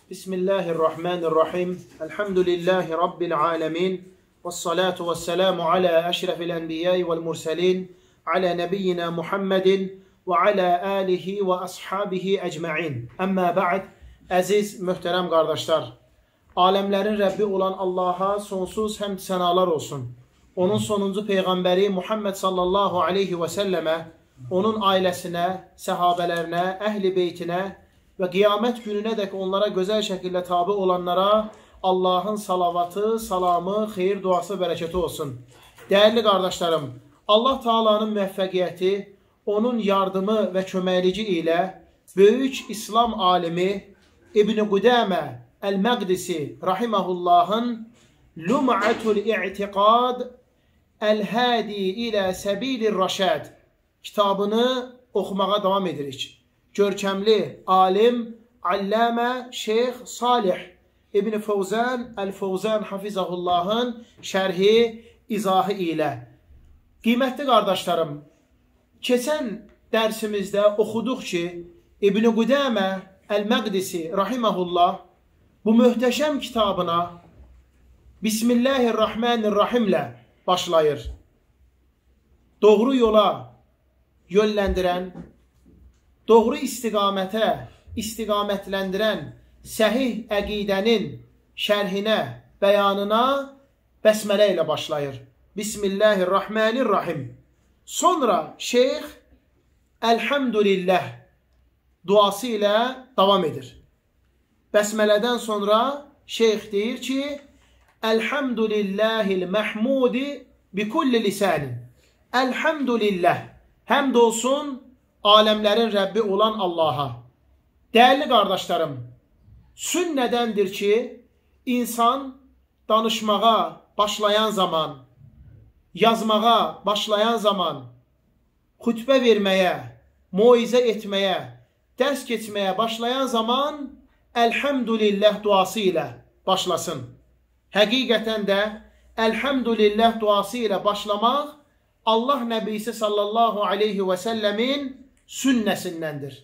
Bismillahirrahmanirrahim. Elhamdülillahi Rabbil alemin. Vessalatu vesselamu ala eşrefil enbiyai vel murselin. Ala nebiyyina Muhammedin ve ala alihi ve ashabihi ecma'in. Amma ba'd. Əziz, möhtərəm qardaşlar. Aləmlərin Rəbbi olan Allaha sonsuz həmd sənalar olsun. Onun sonuncu Peyğəmbəri Muhammed sallallahu aleyhi və səlləmə, onun ailəsinə, səhabələrinə, əhl-i beytinə və qiyamət gününə dək onlara gözəl şəkildə tabi olanlara Allahın salavatı, salamı, xeyir, duası, bərəkəti olsun. Dəyərli qardaşlarım, Allah Taala'nın müvəffəqiyyəti, onun yardımı və köməkliyi ilə böyük İslam alimi İbn-i Qudəmə Əl-Məqdisi rahiməhullahın Lum'atul İ'tiqad Əl-Hadi ilə Səbilir Rəşəd kitabını oxumağa davam edirik. Görkəmli alim, alləmə, Şeyx Salih İbn Fəvzən Əl-Fəvzən Hafizahullahın şərhi, izahı ilə. Qiymətli qardaşlarım, keçən dərsimizdə oxuduq ki, İbn Qudəmə Əl-Məqdisi rahiməhullah bu möhtəşəm kitabına Bismillahirrahmanirrahimlə başlayır. Doğru yola yönləndirən, doğru istiqamətə istiqamətləndirən səhih əqidənin şərhinə, bəyanına bəsmələ ilə başlayır. Bismillahirrahmanirrahim. Sonra şeyx Elhamdülillah duası ilə davam edir. Bəsmələdən sonra şeyx deyir ki, Elhamdülillahil məhmudi bi kulli lisanin. Elhamdülillah. Həmd olsun aləmlərin Rəbbi olan Allaha. Dəyərli qardaşlarım, sünnədəndir ki, insan danışmağa başlayan zaman, yazmağa başlayan zaman, xütbə verməyə, moizə etməyə, dərs keçməyə başlayan zaman Elhamdülillah duası ilə başlasın. Həqiqətən də Elhamdülillah duası ilə başlamaq Allah Nəbisi sallallahu aleyhi və səlləmin sünnəsindəndir.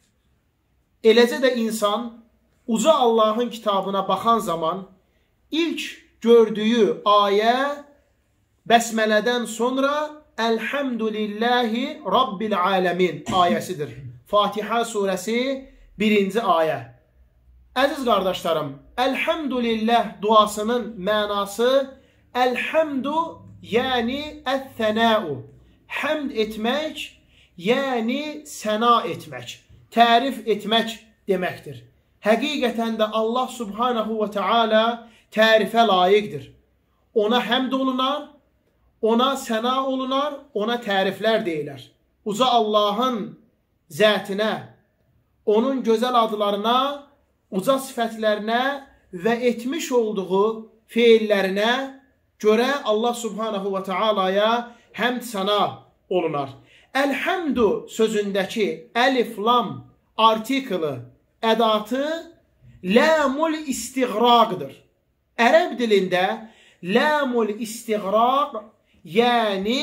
Eləcə də insan uca Allahın kitabına baxan zaman ilk gördüyü ayə bəsmələdən sonra Elhamdülillahi Rabbil aləmin ayəsidir. Fatiha surəsi 1-ci ayə. Əziz qardaşlarım, Elhamdülillah duasının mənası Elhamdu, yəni əth-thənəu, həmd etmək, yəni səna etmək, tərif etmək deməkdir. Həqiqətən də Allah subhanahu və teala tərifə layiqdir. Ona həmd olunar, ona səna olunar, ona təriflər deyilər. Uca Allahın zətinə, onun gözəl adlarına, uca sifətlərinə və etmiş olduğu feillərinə görə Allah subhanahu və teala'ya həmd səna olunar. Elhamdu sözündəki əlif, lam artiklı ədatı ləmul istiğraqdır. Ərəb dilində ləmul istiğraq, yəni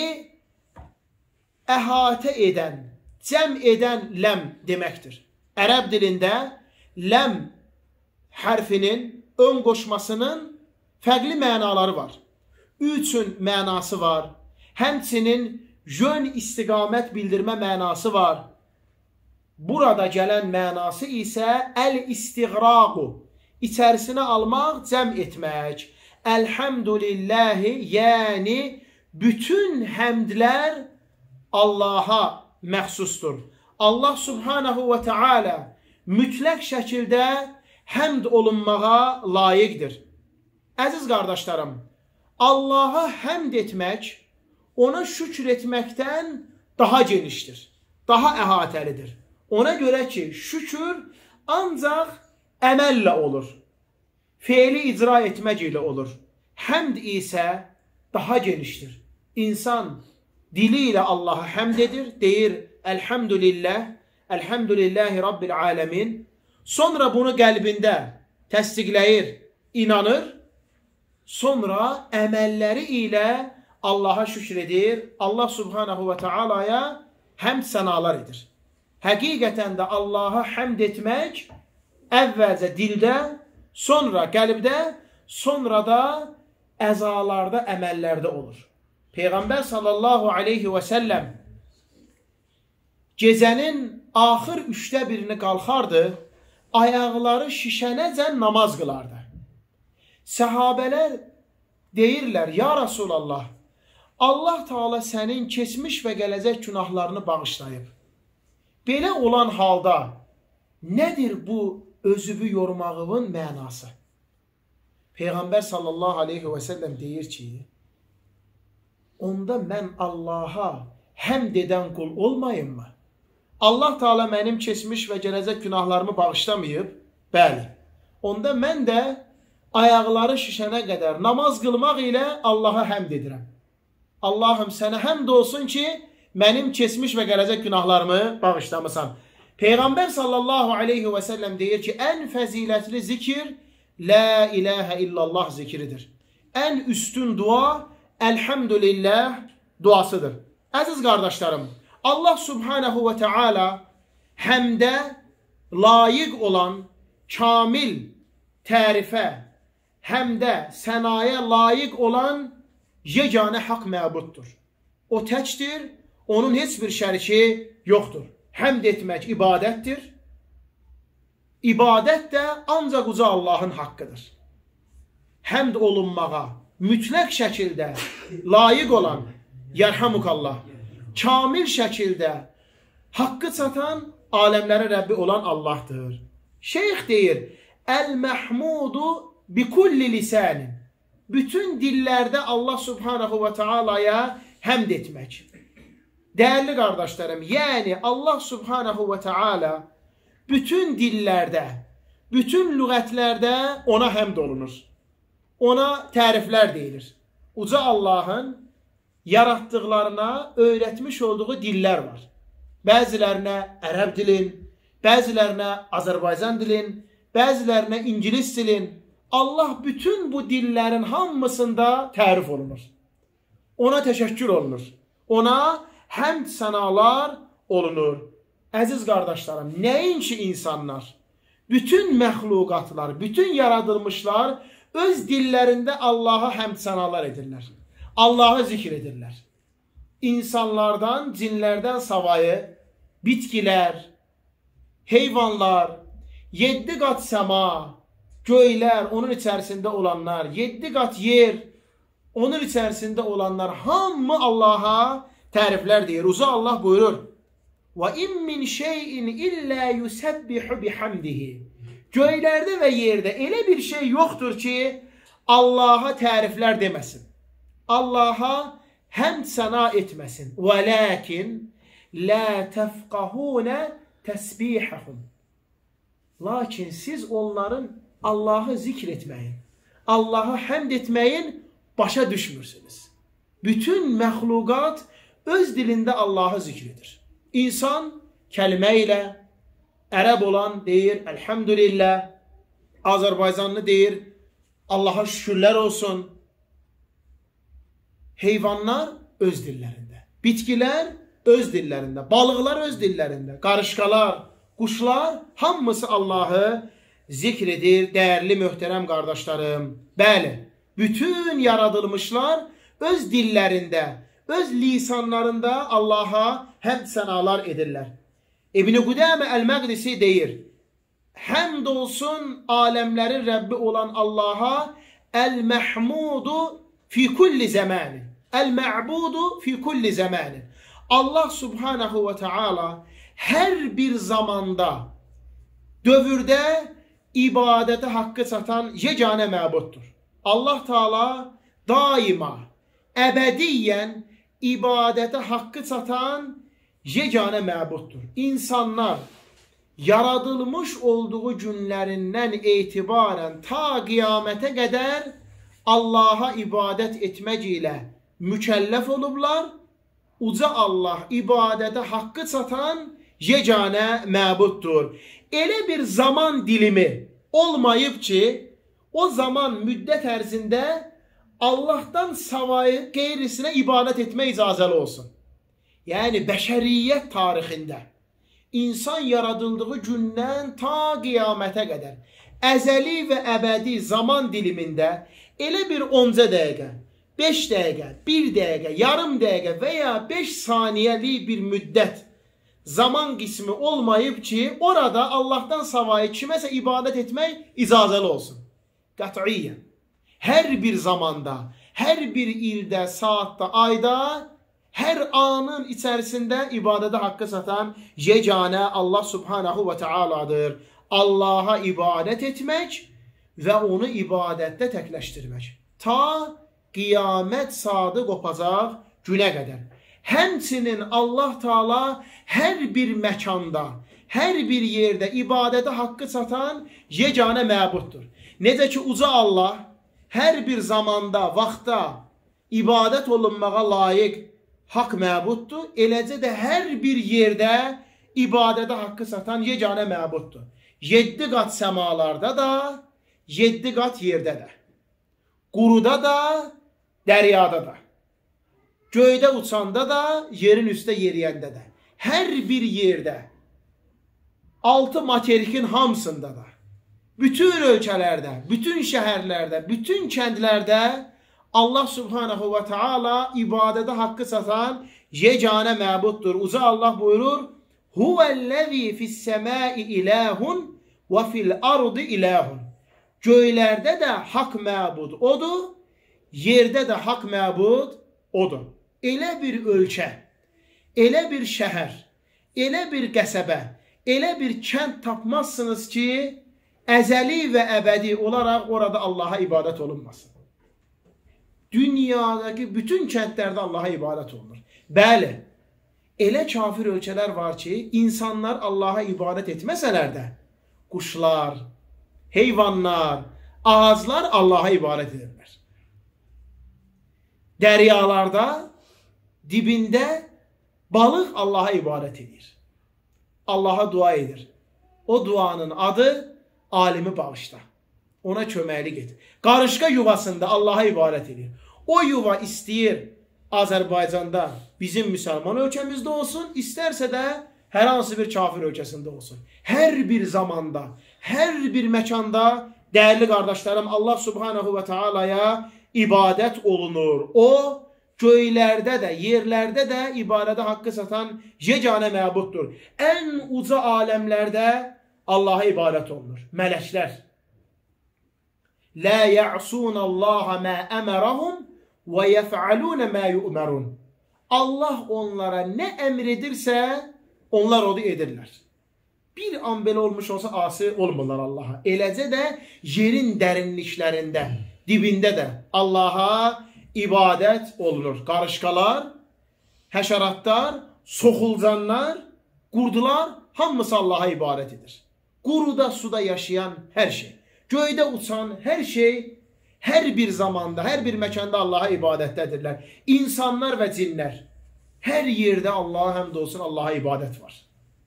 əhatə edən, cəm edən ləm deməkdir. Ərəb dilində ləm hərfinin ön qoşmasının fərqli mənaları var. Üçün mənası var. Həmçinin yön istiqamət bildirmə mənası var. Burada gələn mənası isə əl-istiğraqu, içərisinə almaq, cəm etmək. Elhamdülillahi, yəni bütün həmdlər Allaha məxsusdur. Allah subhanahu və teala mütləq şəkildə həmd olunmağa layiqdir. Əziz qardaşlarım, Allaha həmd etmək, ona şükür etməkdən daha genişdir, daha əhatəlidir. Ona görə ki, şükür ancaq əməllə olur, feili icra etmək ilə olur. Həmd isə daha genişdir. İnsan dili ilə Allaha həmd edir, deyir Elhamdülillah, Elhamdülillahi Rabbil aləmin. Sonra bunu qəlbində təsdiqləyir, inanır. Sonra əməlləri ilə Allaha şükür edir, Allah subhanahu və teala'ya həmd sənalar edir. Həqiqətən də Allaha həmd etmək Əvvəlcə dildə, sonra qəlbdə, sonra da əzalarda, əməllərdə olur. Peyğəmbər sallallahu aleyhi və səlləm gecənin axır 1/3 qalxardı, ayaqları şişənəcən namaz qılardı. Səhabələr deyirlər, ya Rasulallah, Allah Teala sənin keçmiş və gələcək günahlarını bağışlayıb. Belə olan halda nədir bu özübü yormağının mənası? Peyğəmbər sallallahu aleyhi və səlləm deyir ki, onda mən Allaha həmd edən qul olmayım mı? Allah Teala mənim keçmiş və gələcək günahlarımı bağışlamayıb, bəli. Onda mən də ayaqları şişənə qədər namaz qılmaq ilə Allaha həmd edirəm. Allahım sənə həmd olsun ki, mənim keçmiş və gələcək günahlarımı bağışlamısan. Peyğəmbər sallallahu aleyhi və səlləm deyir ki, ən fəzilətli zikir La ilahə illallah zikridir. Ən üstün dua Elhamdülillah duasıdır. Əziz qardaşlarım, Allah subhanahu və teala həmdə layiq olan kamil tərifə, həmdə sənaya layiq olan yeganə haqq məbuddur. O təkdir, onun heç bir şəriki yoxdur. Həmd etmək ibadətdir. İbadət də ancaq uca Allahın haqqıdır. Həmd olunmağa mütləq şəkildə layiq olan, yərhamukallah, kamil şəkildə haqqı çatan, aləmlərin Rəbbi olan Allahdır. Şeyx deyir, Əl-Məhmudu bi kulli lisanin. Bütün dillərdə Allah subhanahu və teala'ya həmd etmək. Dəyərli qardaşlarım, yəni Allah subhanahu və teala bütün dillərdə, bütün lüğətlərdə ona həmd olunur. Ona təriflər deyilir. Uca Allahın yaratdıqlarına öyrətmiş olduğu dillər var. Bəzilərinə ərəb dilin, bəzilərinə Azərbaycan dilin, bəzilərinə İngilis dilin. Allah bütün bu dillerin hamısında tərif olunur. Ona təşəkkür olunur. Ona həmd sənalar olunur. Əziz qardaşlarım, nəinki insanlar, bütün məxluqatlar, bütün yaradılmışlar öz dillərində Allaha həmd sənalar edirlər. Allahı zikr edirlər. İnsanlardan, cinlərdən savayı, bitkilər, heyvanlar, 7 qat səma, göylər, onun içərisində olanlar, 7 qat yer, onun içərisində olanlar, hamı Allaha təriflər deyir. Uza Allah buyurur, وَاِمْ مِنْ شَيْءٍ اِلَّا يُسَبِّحُ بِحَمْدِهِ. Göylərdə və yerdə elə bir şey yoxdur ki, Allaha təriflər deməsin. Allaha həmd səna etməsin. وَلَكِنْ لَا تَفْقَهُونَ تَسْبِيحَهُمْ. Lakin siz onların Allahı zikr etməyin, Allaha həmd etməyin başa düşmürsünüz. Bütün məxluqat öz dilində Allahı zikr edir. İnsan kəlmə ilə, ərəb olan deyir, Elhamdülillah, Azərbaycanlı deyir, Allaha şükürlər olsun. Heyvanlar öz dillərində, bitkilər öz dillərində, balıqlar öz dillərində, qarışqalar, quşlar hamısı Allahı zikr edir, dəyərli möhtərəm qardaşlarım. Bəli, bütün yaradılmışlar öz dillərində, öz lisanlarında Allaha həmd sənalar edirlər. İbn-i Qudəmə Əl-Məqdisi deyir, həmd olsun aləmlərin Rəbbi olan Allaha, Əl-Məhmudu fi kulli zəmanin, Əl-Mə'budu fi kulli zəmanin. Allah subhanahu və teala hər bir zamanda, dövrdə ibadətə haqqı çatan yeganə məbuddur. Allah Teala daima, əbədiyyən ibadətə haqqı çatan yeganə məbuddur. İnsanlar yaradılmış olduğu günlərindən etibarən ta qiyamətə qədər Allaha ibadət etmək ilə mükəlləf olublar. Uca Allah ibadətə haqqı çatan yeganə məbuddur. Elə bir zaman dilimi olmayıb ki, o zaman müddət ərzində Allahdan savayı qeyrisinə ibadət etmək icazəli olsun. Yəni, bəşəriyyət tarixində insan yaradıldığı gündən ta qiyamətə qədər əzəli və əbədi zaman dilimində elə bir 10 dəqiqə, 5 dəqiqə, 1 dəqiqə, yarım dəqiqə və ya 5 saniyəlik bir müddət zaman qismi olmayıb ki, orada Allahdan savayı kiməsə ibadət etmək icazəli olsun. Qətiyyən. Hər bir zamanda, hər bir ildə, saatda, ayda, hər anın içərisində ibadətə haqqı satan yeganə Allah subhanahu və teala'dır. Allah'a ibadət etmək və onu ibadətdə təkləşdirmək. Ta qiyamət saatı qopacaq günə qədər. Həmçinin Allah Teala hər bir məkanda, hər bir yerdə ibadətə haqqı satan yeganə məbuddur. Necə ki, uca Allah hər bir zamanda, vaxtda ibadət olunmağa layiq haqq məbuddur, eləcə də hər bir yerdə ibadətə haqqı satan yeganə məbuddur. 7 qat səmalarda da, 7 qat yerdə də, quruda da, dəryada da, göydə uçanda da, yerin üstə yeriyəndə də, hər bir yerdə, 6 materikin hamısında da, bütün ölkələrdə, bütün şəhərlərdə, bütün kəndlərdə Allah subhanahu və teala ibadətə haqqı satan yeganə məbuddur. Uca Allah buyurur, Huvəl-ləzi fis-səmai ilahun və fil-ardı ilahun. Göylərdə də haqq məbud odur, yerdə də haqq məbud odur. Elə bir ölkə, elə bir şəhər, elə bir qəsəbə, elə bir kənd tapmazsınız ki, əzəli və əbədi olaraq orada Allaha ibadət olunmasın. Dünyadakı bütün kəndlərdə Allaha ibadət olunur. Bəli, elə kafir ölkələr var ki, insanlar Allaha ibadət etməsələr də, quşlar, heyvanlar, ağaclar Allaha ibadət edirlər. Dəryalarda, dibində balıq Allaha ibadət edir. Allaha dua edir. O duanın adı alimi bağışla. Ona köməklik et. Qarışqa yuvasında Allaha ibadət edir. O yuva istəyir Azərbaycanda bizim müsəlman ölkəmizdə olsun, istərsə də hər hansı bir kafir ölkəsində olsun. Hər bir zamanda, hər bir məkanda dəyərli qardaşlarım Allah subhanahu və teala'ya ibadət olunur. O göylərdə də, yerlərdə də ibadətə haqqı satan yeganə məbuddur. Ən uca aləmlərdə Allaha ibadət olunur. Mələklər. La ya'sunallaha ma əmərahum və yef'aluna ma yu'marun. Allah onlara nə əmr edirsə, onlar onu edirlər. Bir an belə olmuş olsa asi olmurlar Allaha. Eləcə də yerin dərinliklərində, dibində də Allaha ibadət olunur. Qarışqalar, həşəratlar, soxulcanlar, qurdular, hamısı Allaha ibadət edir. Quruda, suda yaşayan hər şey, göydə uçan hər şey, hər bir zamanda, hər bir məkanda Allaha ibadətdədirlər. İnsanlar və cinlər, hər yerdə Allaha həmd olsun, Allaha ibadət var.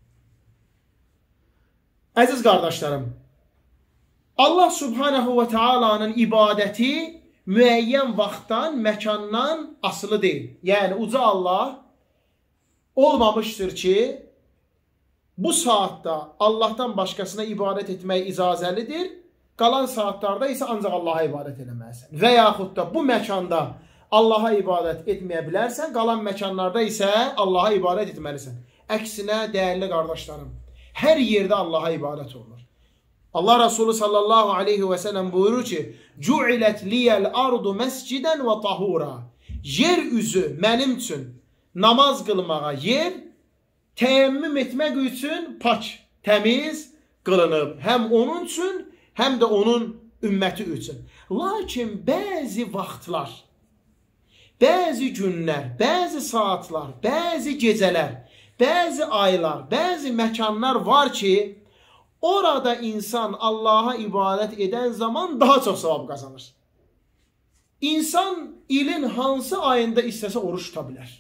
Əziz qardaşlarım, Allah subhanahu və teala'nın ibadəti müəyyən vaxtdan, məkandan asılı deyil. Yəni, uca Allah olmamışdır ki, bu saatda Allahdan başqasına ibadət etmək icazəlidir, qalan saatlarda isə ancaq Allaha ibadət eləməlisən. Və yaxud da bu məkanda Allaha ibadət etməyə bilərsən, qalan məkanlarda isə Allaha ibadət etməlisən. Əksinə, dəyərli qardaşlarım, hər yerdə Allaha ibadət olunur. Allah Resulü sallallahu aleyhi və səlləm buyurur ki, Cu'ilət liyəl ardu məscidən və tahura. Yer üzü mənim üçün namaz qılmağa yer, təyəmmüm etmək üçün pak, təmiz qılınıb. Həm onun üçün, həm də onun ümməti üçün. Lakin bəzi vaxtlar, bəzi günlər, bəzi saatlar, bəzi gecələr, bəzi aylar, bəzi məkanlar var ki, orada insan Allaha ibadət edən zaman daha çox savab qazanır. İnsan ilin hansı ayında istəsə oruç tuta bilər.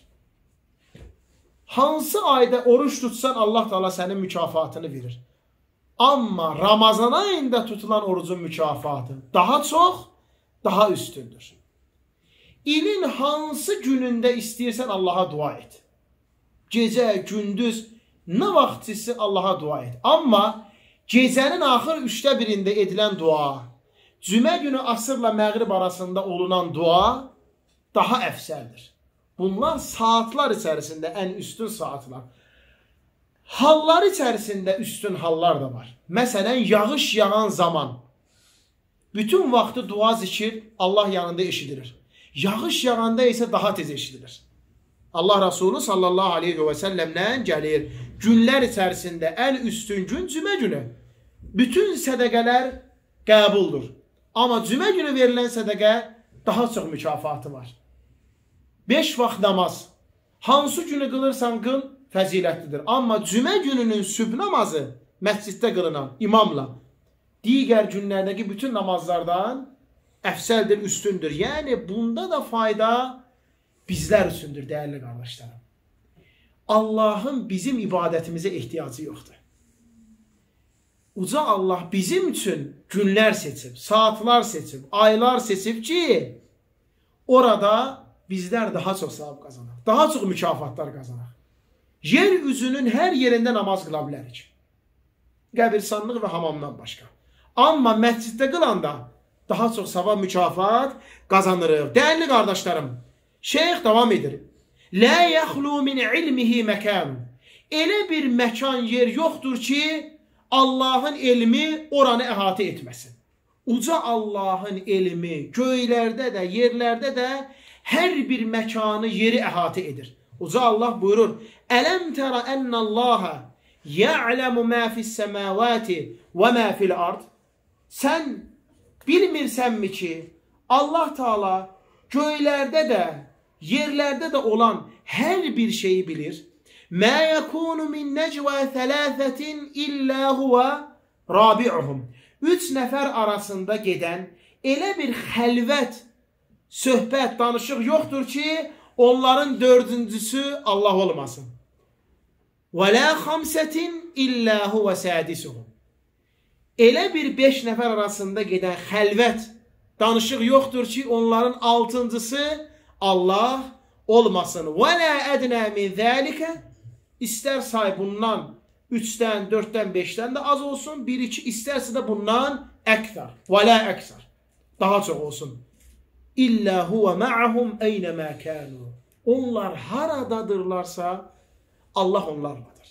Hansı ayda oruç tutsan Allah Teala sənin mükafatını verir. Amma Ramazan ayında tutulan orucun mükafatı daha çox, daha üstündür. İlin hansı günündə istəyirsən Allaha dua et. Gecə, gündüz Nə vaxt istəsə Allaha dua et. Amma gecənin axır 1/3 edilən dua, cümə günü asırla məğrib arasında olunan dua daha əfsəldir. Bunlar saatlar içərisində ən üstün saatlar. Hallar içərisində üstün hallar da var. Məsələn, yağış yağan zaman bütün vaxtı dua zikir Allah yanında eşidilir. Yağış yağanda isə daha tez eşidilir. Allah Resulü sallallahu aleyhi ve sellemlə gəlir. Günlər içərisində ən üstün gün cümə günü. Bütün sədəqələr qəbuldur. Amma cümə günü verilən sədəqə daha çox mükafatı var. 5 vaxt namaz. Hansı günü qılırsan qıl, fəzilətlidir. Amma cümə gününün sübh namazı məsciddə qılınan imamla digər günlərdəki bütün namazlardan əfsəldir, üstündür. Yəni bunda da fayda bizlər üçündür, dəyərli qardaşlarım. Allahın bizim ibadətimizə ehtiyacı yoxdur. Uca Allah bizim üçün günlər seçib, saatlar seçib, aylar seçib ki, orada bizlər daha çox savab qazanaq, daha çox mükafatlar qazanaq. Yer üzünün hər yerində namaz qıla bilərik. Qəbirstanlıq və hamamdan başqa. Amma məsciddə qılanda daha çox savab mükafat qazanırıq. Dəyərli qardaşlarım, şeyx davam edir. La yaxlu min ilmihi məkan. Elə bir məkan, yer yoxdur ki, Allahın elmi oranı əhatə etməsin. Uca Allahın elmi göylərdə də, yerlərdə də hər bir məkanı, yeri əhatə edir. Uca Allah buyurur: Ələm tərə ənəllaha ya'ləmu mə fis-səmavati və mə fil-ard. Sən bilmirsənmi ki, Allah Taala göylərdə də, yerlərdə də olan hər bir şeyi bilir. Mə yəkunu min necvə thələthətin illə huvə rabi'uhum. 3 nəfər arasında gedən elə bir xəlvət, söhbət, danışıq yoxdur ki, onların 4-cüsü Allah olmasın. Və lə xamsətin illə huvə sədisuhum. Elə bir 5 nəfər arasında gedən xəlvət, danışıq yoxdur ki, onların 6-cısı Allah olmasın. Və lə ədnə min zəlikə. İstər say bundan 3-dən, 4-dən, 5-dən də az olsun, 1-2, istərsə də bundan əksər. Və lə əksər. Daha çox olsun. İllə huvə mə'ahum eynəmə kənu. Onlar haradadırlarsa, Allah onlarladır.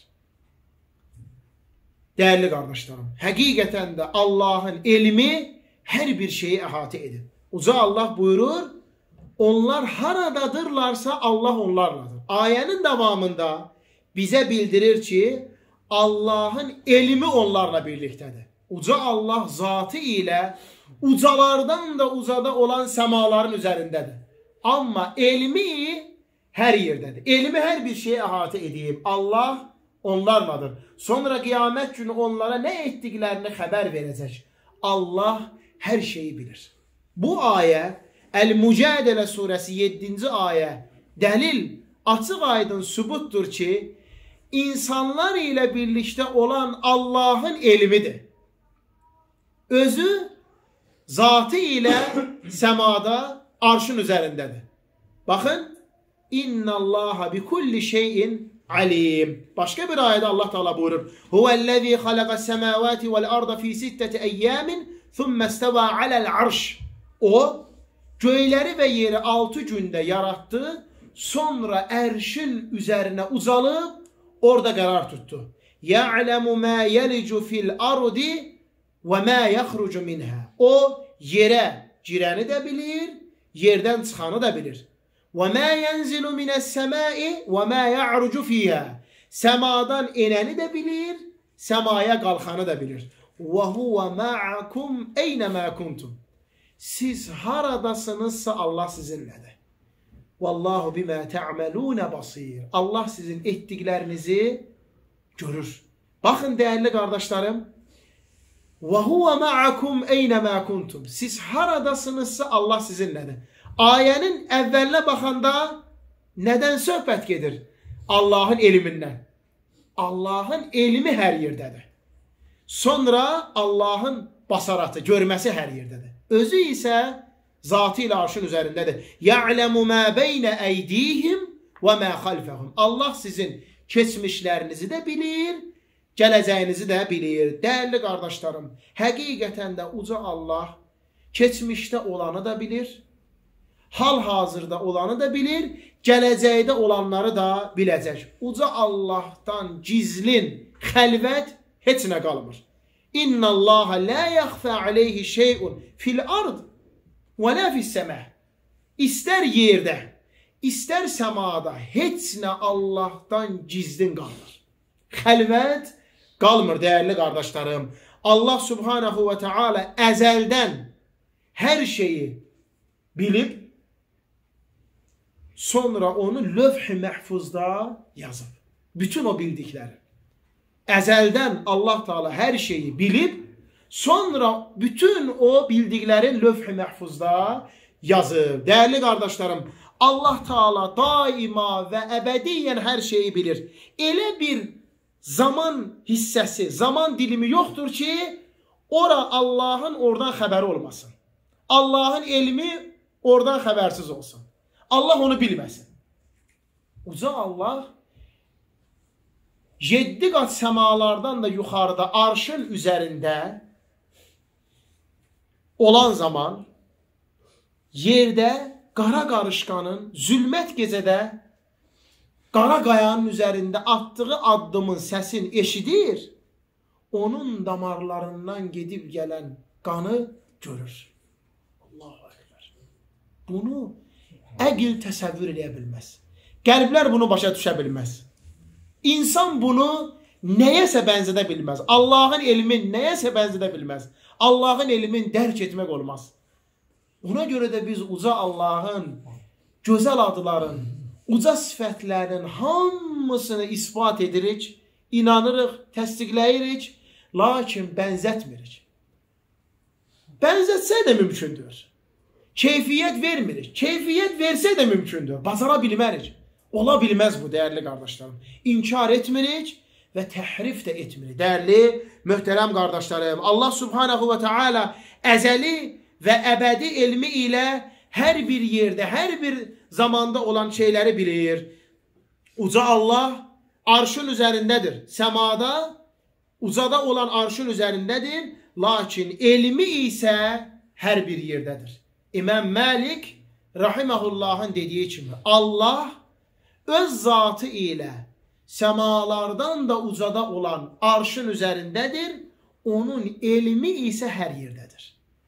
Dəyərli qardaşlarım, həqiqətən də Allahın elmi hər bir şeyi əhatə edir. Uca Allah buyurur, onlar haradadırlarsa Allah onlarladır. Ayənin davamında bizə bildirir ki, Allahın elmi onlarla birlikdədir. Uca Allah zatı ilə ucalardan da uzada olan səmaların üzərindədir. Amma elmi hər yerdədir. Elmi hər bir şeyi əhatə edib. Allah onlarladır. Sonra qiyamət günü onlara nə etdiklərini xəbər verəcək. Allah hər şeyi bilir. Bu ayə, Əl-Mücadilə surəsi 7-ci ayə, dəlil, açıq aydın sübutdur ki, insanlar ilə birlikdə olan Allahın elmidir. Özü zatı ilə səmada, arşın üzərindədir. Baxın, İnnallaha bi kulli şeyin alim. Başqa bir ayədə Allah Teala buyurur: Huvellezî halaqas-semâvâti vel-arda fî sitteti eyyâmin thumma istevâ alel-arş. O göyləri və yeri 6 gündə yarattı, sonra ərşin üzərinə uzalıb orada qərar tutdu. Ya'lemu mâ yelicu fil-ardi və mâ yaxrucu minhâ. O yerə girəni də bilir, yerdən çıxanı da bilir. وَمَا يَنْزِلُ مِنَ السَّمَاءِ وَمَا يَعْرُجُ فِيهَا. Səmadan enəni də bilir, səmaya qalxanı da bilir. وَهُوَ مَعَكُمْ اَيْنَمَا كُنْتُمْ. Siz haradasınızsa Allah sizinlədir. وَاللّٰهُ بِمَا تَعْمَلُونَ بَصِيرٌ. Allah sizin etdiklərinizi görür. Baxın dəyərli qardaşlarım. وَهُوَ مَعَكُمْ اَيْنَمَا كُنْتُمْ. Siz haradasınızsa Allah sizinlədir. Ayənin əvvəlinə baxanda nədən söhbət gedir? Allahın elmindən. Allahın elmi hər yerdədir. Sonra Allahın basaratı, görməsi hər yerdədir. Özü isə zatı ilə arşın üzərindədir. Ya'lemu mə beynə əydihim və mə xalfəhum. Allah sizin Keçmişlərinizi də bilir, gələcəyinizi də bilir. Dəyərli qardaşlarım, həqiqətən də uca Allah keçmişdə olanı da bilir, hal-hazırda olanı da bilir, gələcəkdə olanları da biləcək. Uca Allahdan gizlin, xəlvət heç nə qalmır. İnna Allaha la yaxfa aleyhi şey'un fil ard və la fis səmə. İstər yerdə, istər səmada heç nə Allahdan gizlin qalmır. Xəlvət qalmır dəyərli qardaşlarım. Allah subhanahu və teala əzəldən hər şeyi bilib, sonra onu lövh-i məhfuzda yazıb. Bütün o bildikləri. Əzəldən Allah Teala hər şeyi bilib, sonra bütün o bildiklərin lövh-i məhfuzda yazıb. Dəyərli qardaşlarım, Allah Teala daima və əbədiyyən hər şeyi bilir. Elə bir zaman hissəsi, zaman dilimi yoxdur ki, ora Allahın oradan xəbəri olmasın. Allahın elmi oradan xəbərsiz olsun. Allah onu bilməsin. Uca Allah 7 qat səmalardan da yuxarıda arşın üzərində olan zaman yerdə qara qarışqanın zülmət gecədə qara qayanın üzərində atdığı addımın səsini eşidir, onun damarlarından gedib gələn qanı görür. Allahu Ekber. Bunu əql təsəvvür edə bilməz. Qəlblər bunu başa düşə bilməz. İnsan bunu nəyəsə bənzədə bilməz. Allahın elmin nəyəsə bənzədə bilməz. Allahın elmin dərk etmək olmaz. Ona görə də biz uca Allahın gözəl adların, uca sifətlərinin hamısını ispat edirik, inanırıq, təsdiqləyirik, lakin bənzətmirik. Bənzətsə də mümkündür. Keyfiyyət vermirik. Keyfiyyət versə də mümkündür. Bacara bilmərik. Ola bilməz bu, dəyərli qardaşlarım. İnkar etmirik və təhrif də etmirik. Dəyərli, möhtərəm qardaşlarım, Allah subhanahu və teala əzəli və əbədi elmi ilə hər bir yerdə, hər bir zamanda olan şeyləri bilir. Uca Allah arşın üzərindədir. Səmada, ucada olan arşın üzərindədir. Lakin elmi isə hər bir yerdədir. İmam Malik rahiməhullahın dediyi kimi Allah öz zatı ilə səmalardan da ucada olan arşın üzərindədir. Onun elmi isə hər yerdədir.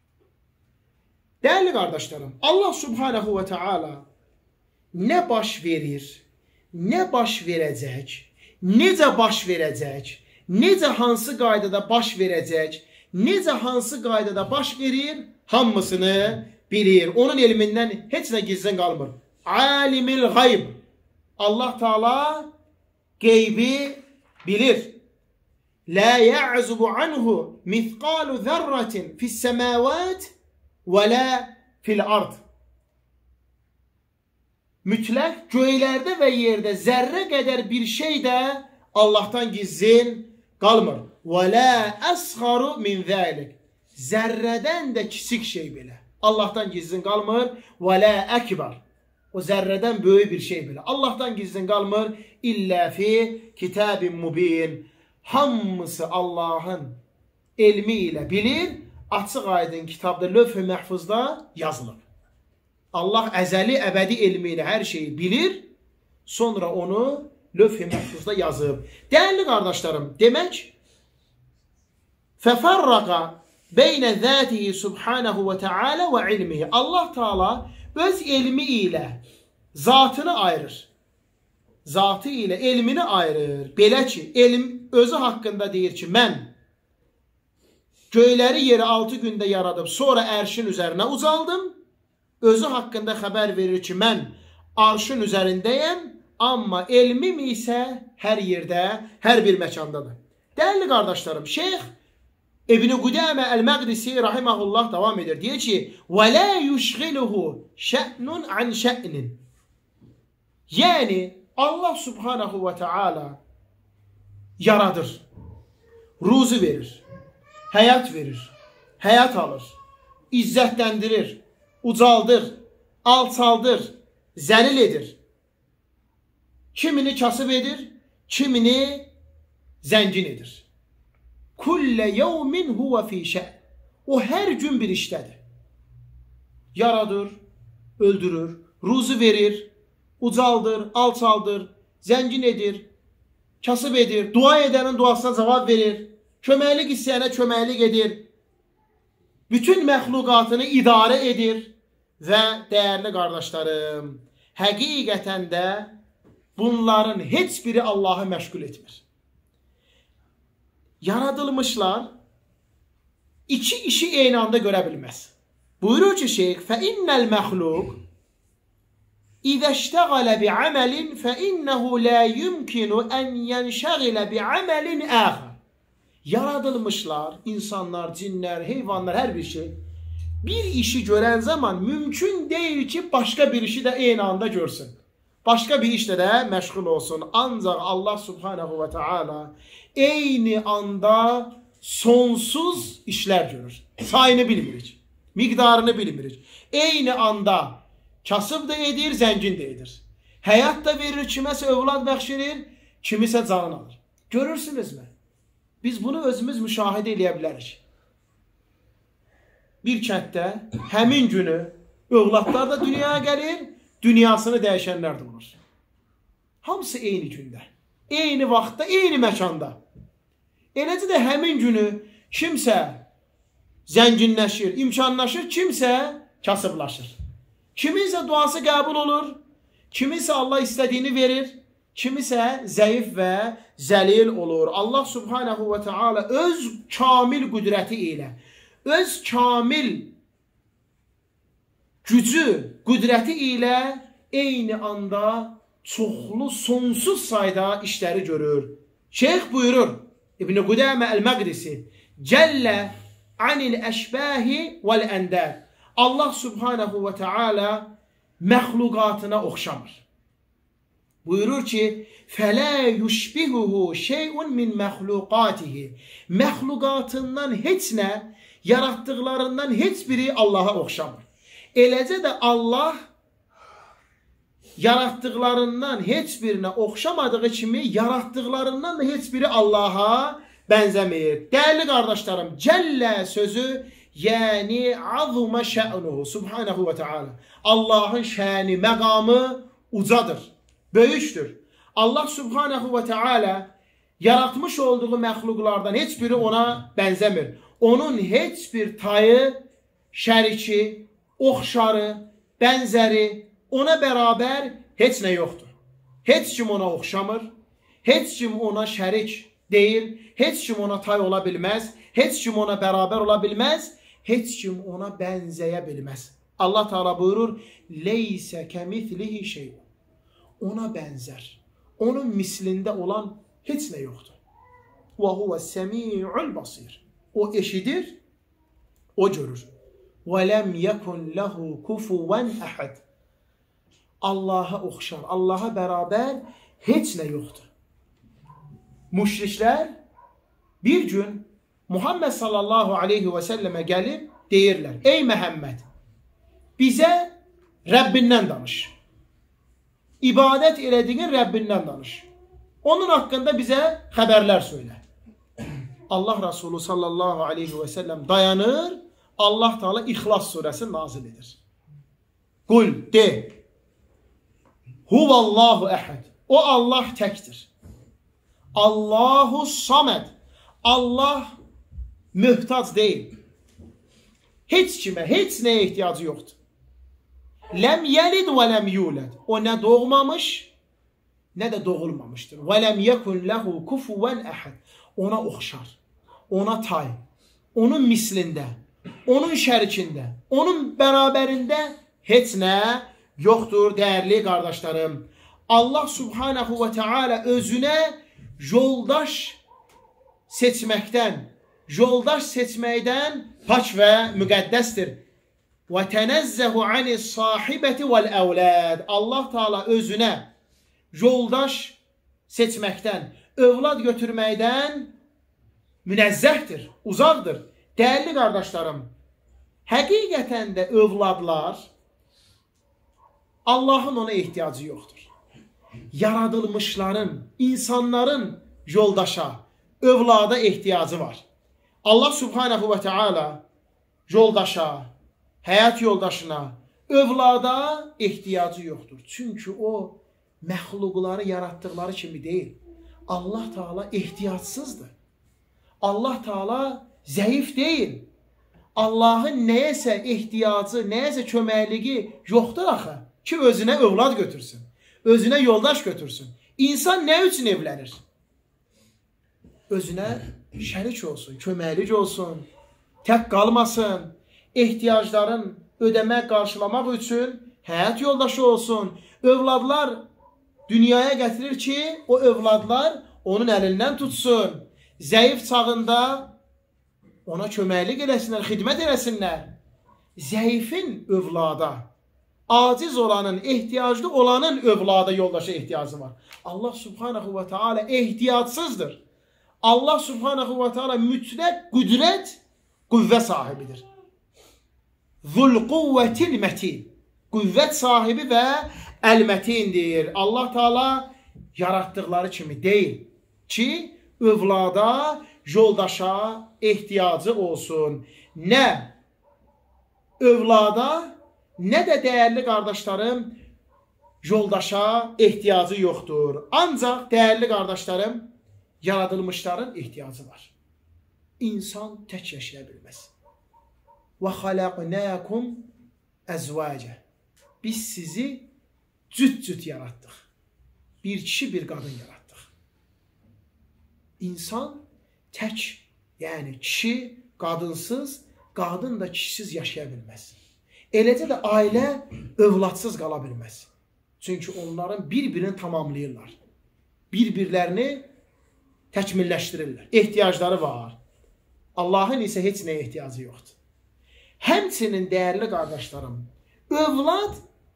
Dəyərli qardaşlarım, Allah subhanahu və teala nə baş verir, nə baş verəcək, necə baş verəcək, necə hansı qaydada baş verəcək, necə hansı qaydada baş verir, hamısını bilir. Onun elmindən heç nə gizlin qalmır. Alimil gayb. Allah Teala qeybi bilir. La ya'zubu anhu mithqalu zerratin fis semavat və la fil ard. Mütləq göylərdə və yerdə zərrə qədər bir şey də Allah'tan gizlin qalmır. Və la əsğaru min zəlik. Zərrədən də kiçik şey belə Allah'tan gizlin qalmır. Və la əkbar. O zərrədən böyük bir şey belə Allah'tan gizlin qalmır. İllə fi kitabin mubin. Hamısı Allah'ın elmi ilə bilir. Açıq aydın kitabda lövh-i məhfuzda yazılır. Allah əzəli, əbədi elmi ilə hər şeyi bilir. Sonra onu lövh-i məhfuzda yazıb. Dəyərli qardaşlarım, demək fəfərraqa beynə zətihi subhanahu və teala və ilmihi. Allah Teala öz elmi ilə zatını ayırır. Zatı ilə elmini ayırır. Belə ki, elm özü haqqında deyir ki, mən göyləri yeri 6 gündə yaradıb, sonra ərşin üzərinə uzaldım. Özü haqqında xəbər verir ki, mən arşın üzərindəyəm, amma elmim isə hər yerdə, hər bir məkandadır. Dəyərli qardaşlarım, Şeyx İbn-i Qudəmə Əl-Məqdisi rahiməhullah davam edir. Deyir ki, وَلَا يُشْغِلُهُ شَأْنٌ عَنْ شَأْنٍ. Yəni, Allah subhanahu və teala yaradır, ruzu verir, həyat verir, həyat alır, izzətləndirir, ucaldır, alçaldır, zəlil edir. Kimini kasıb edir, kimini zəngin edir. Kullə yevmin huve fi şə'n. O hər gün bir işdədir. Yaradır, öldürür, ruzu verir, ucaldır, alçaldır, zəngin edir, kasıb edir, dua edənin duasına cavab verir, köməklik istəyənə köməklik edir, bütün məxluqatını idarə edir və dəyərli qardaşlarım, həqiqətən də bunların heç biri Allahı məşğul etmir. Yaradılmışlar iki işi eyni anda görə bilməz. Buyurur ki şeyh, فَإِنَّ الْمَخْلُوقِ اِذَا اشْتَغَلَ بِعَمَلٍ فَإِنَّهُ لَا يُمْكِنُ أَنْ يَنْشَغِلَ بِعَمَلٍ آخَرٍ. Yaradılmışlar, insanlar, cinlər, heyvanlar, hər bir şey bir işi görən zaman mümkün deyil ki başqa bir işi də eyni anda görsün. Başqa bir işlə də məşğul olsun. Ancaq Allah subhanahu ve taala eyni anda sonsuz işlər görür. Sayını bilmirik, miqdarını bilmirik. Eyni anda kasıb da edir, zəngin də edir. Həyat da verir, kiməsə övlad bəxş edir, kimisə canını alır. Görürsünüzmü? Biz bunu özümüz müşahidə edə bilərik. Bir kənddə həmin günü övladlar da dünyaya gəlir, dünyasını dəyişənlər də olur. Hamısı eyni gündə, eyni vaxtda, eyni məkanda. Eləcə də həmin günü kimsə zənginləşir, imkanlaşır, kimsə kasıblaşır. Kiminsə duası qəbul olur, kiminsə Allah istədiyini verir, kimisə zəif və zəlil olur. Allah subhanahu ve taala öz kamil qüdrəti ilə, öz kamil gücü, qüdrəti ilə eyni anda çoxlu, sonsuz sayda işləri görür. Şeyh buyurur, İbn-i Qudamə el-Məqdisi, Cəllə anil əşbəhi vəl-əndər. Allah subhanahu ve taala məxluqatına oxşamır. Buyurur ki, فَلَا يُشْبِهُهُ شَيْءٌ مِنْ مَخْلُقَاتِهِ. Məxluqatından heç nə, yaratdıqlarından heç biri Allaha oxşamır. Eləcə də Allah yaratdıqlarından heç birinə oxşamadığı kimi, yaratdıqlarından da heç biri Allaha bənzəmir. Dəyərli qardaşlarım, Cəllə sözü, yəni azuma şə'nuhu, subhanahu ve taala. Allahın şəni, məqamı ucadır, böyükdür. Allah subhanahu ve taala yaratmış olduğu məxluqlardan heç biri ona bənzəmir. Onun heç bir tayı, şəriki, oxşarı, bənzəri, ona bərabər heç nə yoxdur. Heç kim ona oxşamır, heç kim ona şərik deyil, heç kim ona tay ola bilməz, heç kim ona bərabər ola bilməz, heç kim ona bənzəyə bilməz. Allah Teala buyurur, leysə kəmithlihi şey. Ona bənzər, onun mislində olan heç nə yoxdur. Və huvəs-səmi'ul basir. O eşidir, o görür. Və ləm yekun lehu kufuven ahad. Allaha oxşar, Allaha bərabər heç nə yoxdur. Müşriklər bir gün Muhammed sallallahu aleyhi ve sellemə gəlib deyirlər, ey Məhəmməd, bizə Rəbbindən danış. İbadət elədiyin Rəbbindən danış. Onun haqqında bizə xəbərlər söylə. Allah Resulü sallallahu aleyhi ve sellem dayanır, Allah Teala İxlas surəsini nazil edir. Qul, de, Huvallahu əhəd. O Allah təkdir. Allahu saməd. Allah mühtac deyil. Heç kimə, heç nəyə ehtiyacı yoxdur. Ləm yəlid və ləm yulad. O nə doğmamış, nə də doğulmamışdır. Və ləm yekun lehu kufuven əhəd. Ona oxşar, ona tay, onun mislində, onun şərikində, onun bərabərində heç nə yoxdur, dəyərli qardaşlarım. Allah subhanahu ve taala özünə yoldaş seçməkdən, yoldaş seçməkdən pak və müqəddəsdir. Və tənəzzəhu anis sahibəti vəl-əvləd. Allah Teala özünə yoldaş seçməkdən, övlad götürməkdən münezzəhdir, uzaqdır. Dəyərli qardaşlarım, həqiqətən də övladlar Allahın ona ehtiyacı yoxdur. yaradılmışların, insanların yoldaşa, övlada ehtiyacı var. Allah Subhanahu ve Teala yoldaşa, həyat yoldaşına, övlada ehtiyacı yoxdur. Çünki o məxluqları yaratdıqları kimi deyil. Allah Teala ehtiyacsızdır. Allah Teala zəif deyil. Allahın nəyəsə ehtiyacı, nəyəsə köməkliyi yoxdur axı ki, özünə övlad götürsün, özünə yoldaş götürsün. İnsan nə üçün evlənir? Özünə şərik olsun, köməklik olsun, tək qalmasın, ehtiyacların ödəmək, qarşılamaq üçün həyat yoldaşı olsun. Övladlar dünyaya gətirir ki, o övladlar onun əlindən tutsun. Zəif çağında ona köməklik eləsinlər, xidmət eləsinlər. Zəifin övlada, aciz olanın, ehtiyaclı olanın övlada yoldaşa ehtiyacı var. Allah Subhanahu ve Teala ehtiyacsızdır. Allah Subhanahu ve Teala mütləq qüdrət, qüvvə sahibidir. Zul quvvetil mətin. Qüvvət sahibi və əl-mətindir. Allah Teala yaratdıqları kimi deyil ki, övlada, yoldaşa ehtiyacı olsun. Nə övlada, nə də dəyərli qardaşlarım, yoldaşa ehtiyacı yoxdur. Ancaq dəyərli qardaşlarım, yaradılmışların ehtiyacı var. İnsan tək yaşaya bilməz. Və xalaqnakum əzvacə. Biz sizi cüt-cüt yaratdıq. Bir kişi, bir qadın yaratdıq. İnsan tək, yəni kişi qadınsız, qadın da kişisiz yaşaya bilməz. Eləcə də ailə övladsız qala bilməz. Çünki onların bir-birini tamamlayırlar. Bir-birlərini təkmilləşdirirlər. Ehtiyacları var. Allahın isə heç nəyə ehtiyacı yoxdur. Həmçinin dəyərli qardaşlarım, övlad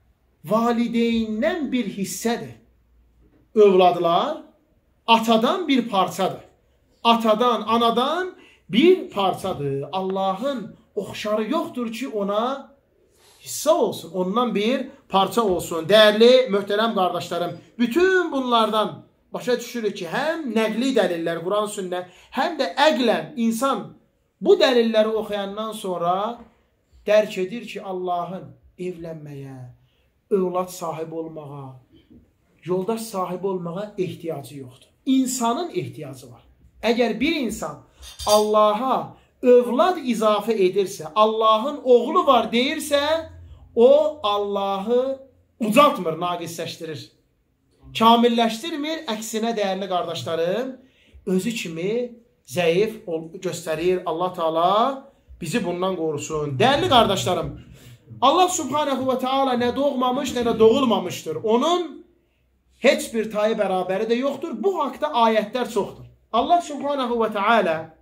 valideyndən bir hissədir. Övladlar atadan bir parçadır. Atadan, anadan bir parçadır. Allahın oxşarı yoxdur ki, ona hissə olsun, ondan bir parça olsun. Dəyərli, möhtərəm qardaşlarım, bütün bunlardan başa düşürük ki, həm nəqli dəlillər, Quran, sünnə, həm də əqlən insan bu dəlilləri oxuyandan sonra dərk edir ki, Allahın evlənməyə, övlad sahibi olmağa, yoldaş sahibi olmağa ehtiyacı yoxdur. İnsanın ehtiyacı var. Əgər bir insan Allaha övlad izafə edirsə, Allahın oğlu var deyirsə, o Allahı ucaltmır, naqisləşdirir. Kamilləşdirmir, əksinə dəyərli qardaşlarım, özü kimi zəif göstərir. Allah Teala bizi bundan qorusun. Dəyərli qardaşlarım, Allah Subhanahu ve Teala nə doğmamış, nə də doğulmamışdır. Onun heç bir tayı bərabəri də yoxdur. Bu haqda ayətlər çoxdur. Allah Subhanahu ve Teala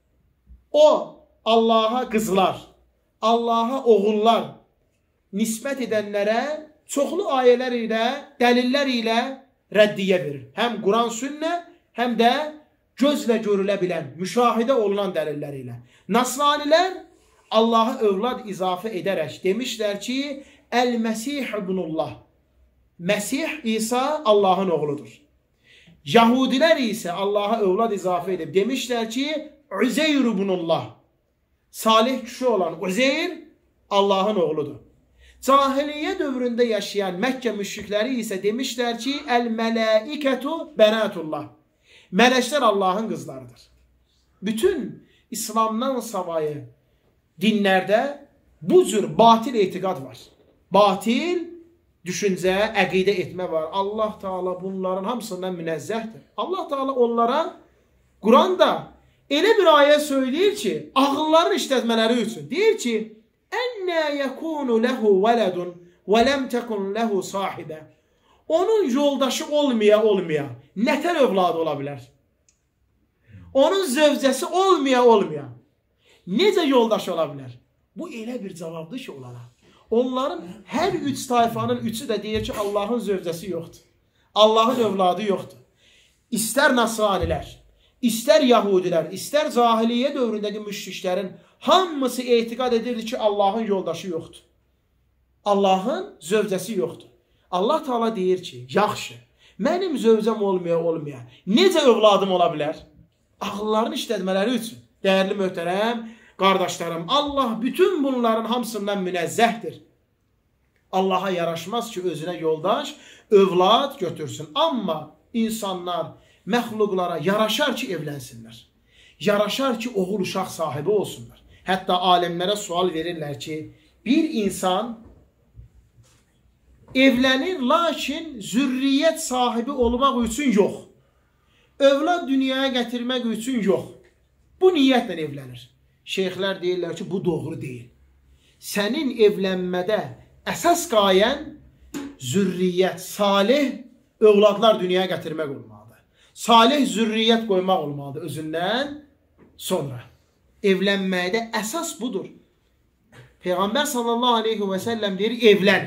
o Allaha qızlar, Allaha oğullar nisbət edənlərə çoxlu ayələr ilə, dəlillər ilə rəddiyə verir. Həm Quran, sünnə, həm də gözlə görülə bilən, müşahidə olunan dəlillər ilə. Nasranilər Allaha övlad izafə edərək demişlər ki, Əl-Məsih ibnullah. Məsih İsa Allahın oğludur. Yahudilər isə Allaha övlad izafə edib demişlər ki, Üzeyr ibnullah. Salih kişi olan Üzeyr Allahın oğludur. Cahiliyyə dövründə yaşayan Məkkə müşrikləri isə demişlər ki, Əl-Mələikətu bənətullah. Mələklər Allahın qızlarıdır. Bütün İslamdan savayı dinlərdə bu cür batil etiqad var. Batil düşüncə, əqidə etmə var. Allah Teala bunların hamısından münezzəhdir. Allah Teala onlara Quranda elə bir ayə söyləyir ki, ağılların işlətmələri üçün. Deyir ki, Ənnə yəkunu ləhu vələdun və ləm təkun ləhu sahibə. Onun yoldaşı olmaya, nətər övladı ola bilər? Onun zövcəsi olmaya, necə yoldaş ola bilər? Bu elə bir cavabdır ki, onlara. Onların hər üç tayfanın üçü də deyir ki, Allahın zövcəsi yoxdur. Allahın övladı yoxdur. İstər nasranilər, istər yahudilər, istər cahiliyyə dövründəki müşriklərin hamısı etiqad edirdi ki, Allahın yoldaşı yoxdur. Allahın zövcəsi yoxdur. Allah Teala deyir ki, yaxşı, Mənim zövcəm olmaya. Necə övladım ola bilər? Ağıllarını işlətmələri üçün. Dəyərli möhtərəm qardaşlarım, Allah bütün bunların hamısından münezzəhdir. Allah'a yaraşmaz ki, özünə yoldaş, övlad götürsün. Amma insanlar, məxluqlara yaraşar ki, evlənsinlər. Yaraşar ki, oğul uşaq sahibi olsunlar. Hətta alimlərə sual verirlər ki, bir insan evlənir, lakin zürriyyət sahibi olmaq üçün yox. Övlad dünyaya gətirmək üçün yox. Bu niyyətlə evlənir. Şeyxlər deyirlər ki, bu doğru deyil. Sənin evlənmədə əsas qayən zürriyyət, salih övladlar dünyaya gətirmək olmalıdır. Salih zürriyyət qoymaq olmalıdır özündən sonra. Evlənməkdə əsas budur. Peyğəmbər sallallahu aleyhi və səlləm deyir, evlən.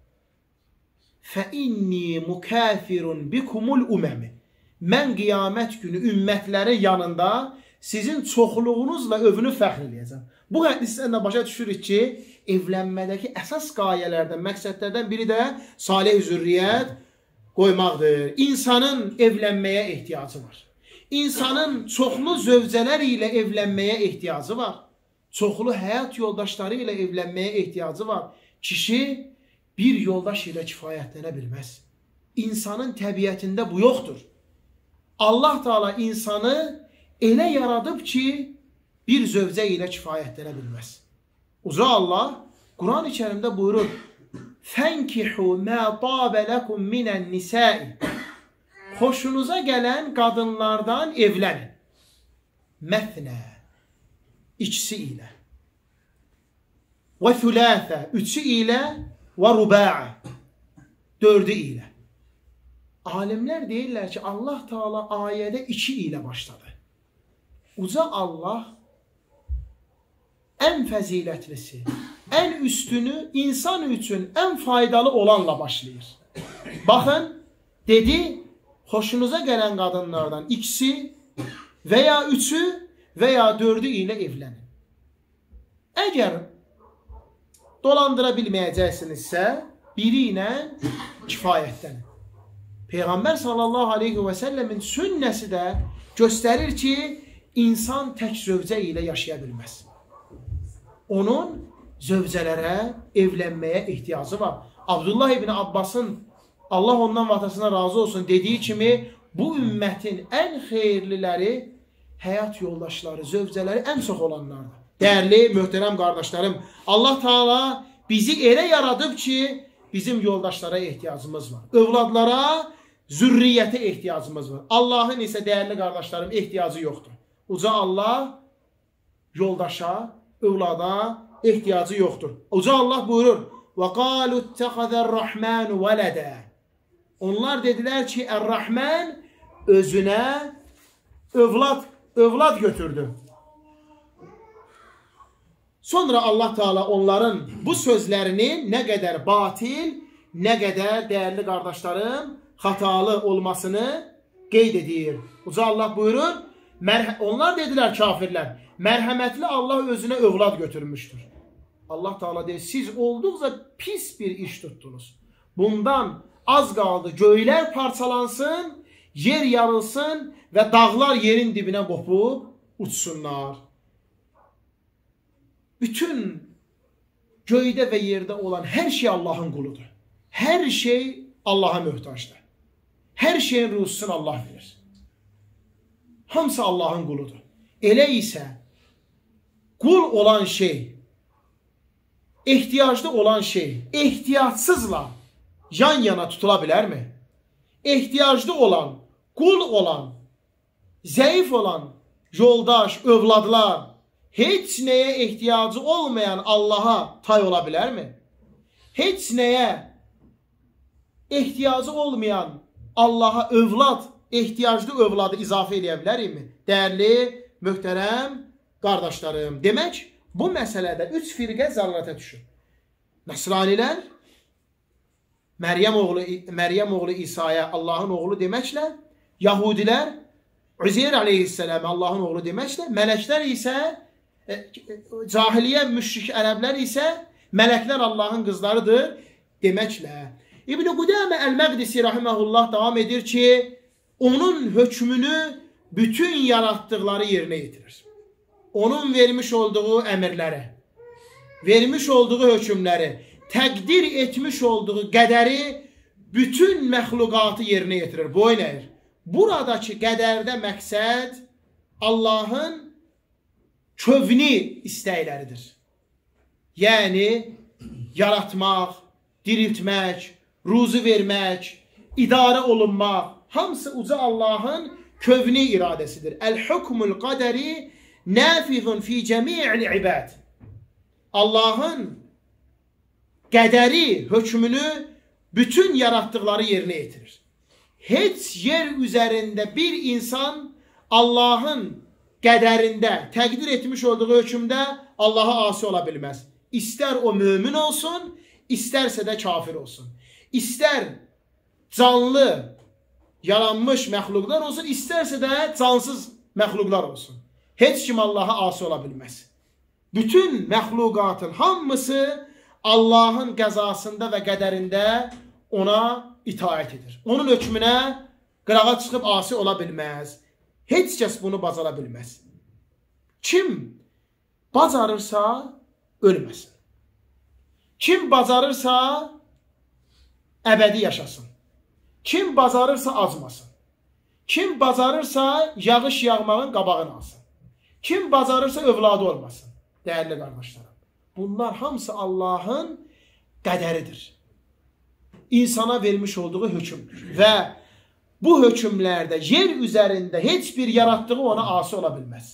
فَإِنِّي مُكَافِرٌ بِكُمُ الْأُمَمِ Mən qiyamət günü ümmətlərin yanında sizin çoxluğunuzla övünüb fəxr edəcəm. Bu hədisdən də başa düşürük ki, evlənmədəki əsas qayələrdən, məqsədlərdən biri də salih zürriyyət qoymaqdır. İnsanın evlənməyə ehtiyacı var. İnsanın çoxlu zövcələr ilə evlənməyə ehtiyacı var. Çoxlu həyat yoldaşları ilə evlənməyə ehtiyacı var. Kişi bir yoldaş ilə kifayətlənə bilməz. İnsanın təbiətində bu yoxdur. Allah Teala insanı elə yaradıb ki, bir zövcə ilə kifayətlənə bilməz. Uca Allah Quran-ı Kərimdə buyurur, فَنْكِحُوا مَا طَابَ لَكُمْ مِنَ النِّسَاءِ Xoşunuza gələn qadınlardan evlənin. Məsnə, ikisi ilə. Və thüləthə, üçü ilə. Və rubə'ə, dördü ilə. Alimlər deyirlər ki, Allah Teala ayədə 2 ilə başladı. Uca Allah ən fəzilətlisi, ən üstünü, insan üçün ən faydalı olanla başlayır. Baxın, dedi, xoşunuza gələn qadınlardan ikisi və ya 3-ü və ya 4-ü ilə evlənin. Əgər dolandıra bilməyəcəksinizsə, biri ilə kifayətlənin. Peyğəmbər sallallahu aleyhi və səlləmin sünnəsi də göstərir ki, insan tək zövcə ilə yaşaya bilməz. Onun zövcələrə evlənməyə ehtiyacı var. Abdullah ibn Abbasın, Allah ondan vatasına razı olsun, dediyi kimi, bu ümmətin ən xeyirliləri, həyat yoldaşları, zövcələri ən çox olanlardır. Dəyərli, möhtərəm qardaşlarım, Allah Teala bizi elə yaradıb ki, bizim yoldaşlara ehtiyacımız var. Övladlara, zürriyyətə ehtiyacımız var. Allahın isə dəyərli qardaşlarım ehtiyacı yoxdur. Uca Allah yoldaşa, övlada ehtiyacı yoxdur. Uca Allah buyurur, وَقَالُوا اتَّخَذَ الرَّحْمَانُ وَلَدًا Onlar dedilər ki, Ər-Rahman özünə övlad götürdü. Sonra Allah Teala onların bu sözlərinin nə qədər batil, nə qədər dəyərli qardaşlarım xatalı olmasını qeyd edir. Uca Allah buyurur, onlar dedilər kafirlər, mərhəmətli Allah özünə övlad götürmüşdür. Allah Teala deyir, siz olduqca pis bir iş tuttunuz. Bundan az qaldı, göylər parçalansın, yer yarılsın və dağlar yerin dibinə qopub uçsunlar. Bütün göydə və yerdə olan hər şey Allahın quludur. Hər şey Allaha möhtacdır. Hər şeyin ruzusunu Allah verir. Hamısı Allahın quludur. Elə isə qul olan şey, ehtiyaclı olan şey, ehtiyacsızla yan yana tutula bilərmi? Ehtiyaclı olan, qul olan, zəif olan yoldaş, övladlar, heç nəyə ehtiyacı olmayan Allaha tay ola bilərmi? Heç nəyə ehtiyacı olmayan Allaha övlad, ehtiyaclı övladı izafə eləyə bilərikmi? Dəyərli, möhtərəm qardaşlarım. Demək, bu məsələdə 3 firqə zərurətə düşür. Nəsranilər, Məryəm oğlu İsa'ya Allahın oğlu deməklə, Yahudilər, Üzeyr aleyhisselam Allahın oğlu deməklə, mələklər isə, cahiliyyə müşrik ərəblər isə, mələklər Allahın qızlarıdır deməklə. İbn Qudamə Əl-Məqdisi rahimehullah davam edir ki, onun hökmünü bütün yarattıkları yerine yetirir. Onun vermiş olduğu əmrləri, vermiş olduğu hökmləri, təqdir etmiş olduğu qədəri bütün məxluqatı yerinə yetirir, boyun əyir. Buradakı qədərdə məqsəd Allahın kövni istəkləridir. Yəni, yaratmaq, diriltmək, ruzu vermək, idarə olunmaq, hamısı uca Allahın kövni iradəsidir. Əl-hukmul qədəri nafizun fi cəmi'l ibad. Allahın qədəri, hökmünü bütün yarattıkları yerinə yetirir. Heç yer üzərində bir insan Allahın qədərində, təqdir etmiş olduğu hökmdə Allaha asi ola bilməz. İstər o mömin olsun, istərsə də kafir olsun. İstər canlı, yaranmış məxluqlar olsun, istərsə də cansız məxluqlar olsun. Heç kim Allaha asi ola bilməz. Bütün məxluqatın hamısı Allahın qəzasında və qədərində ona itaət edir. Onun hökmünə qırağa çıxıb asi ola bilməz. Heç kəs bunu bacara bilməz. Kim bacarırsa ölməsin. Kim bacarırsa əbədi yaşasın. Kim bacarırsa acmasın. Kim bacarırsa yağış yağmağın qabağını alsın. Kim bacarırsa övladı olmasın. Dəyərli qardaşlarım. Bunlar hamısı Allahın qədəridir. İnsana vermiş olduğu hökümdür. Və bu hökümlərdə yer üzərində heç bir yaratdığı ona asi ola bilməz.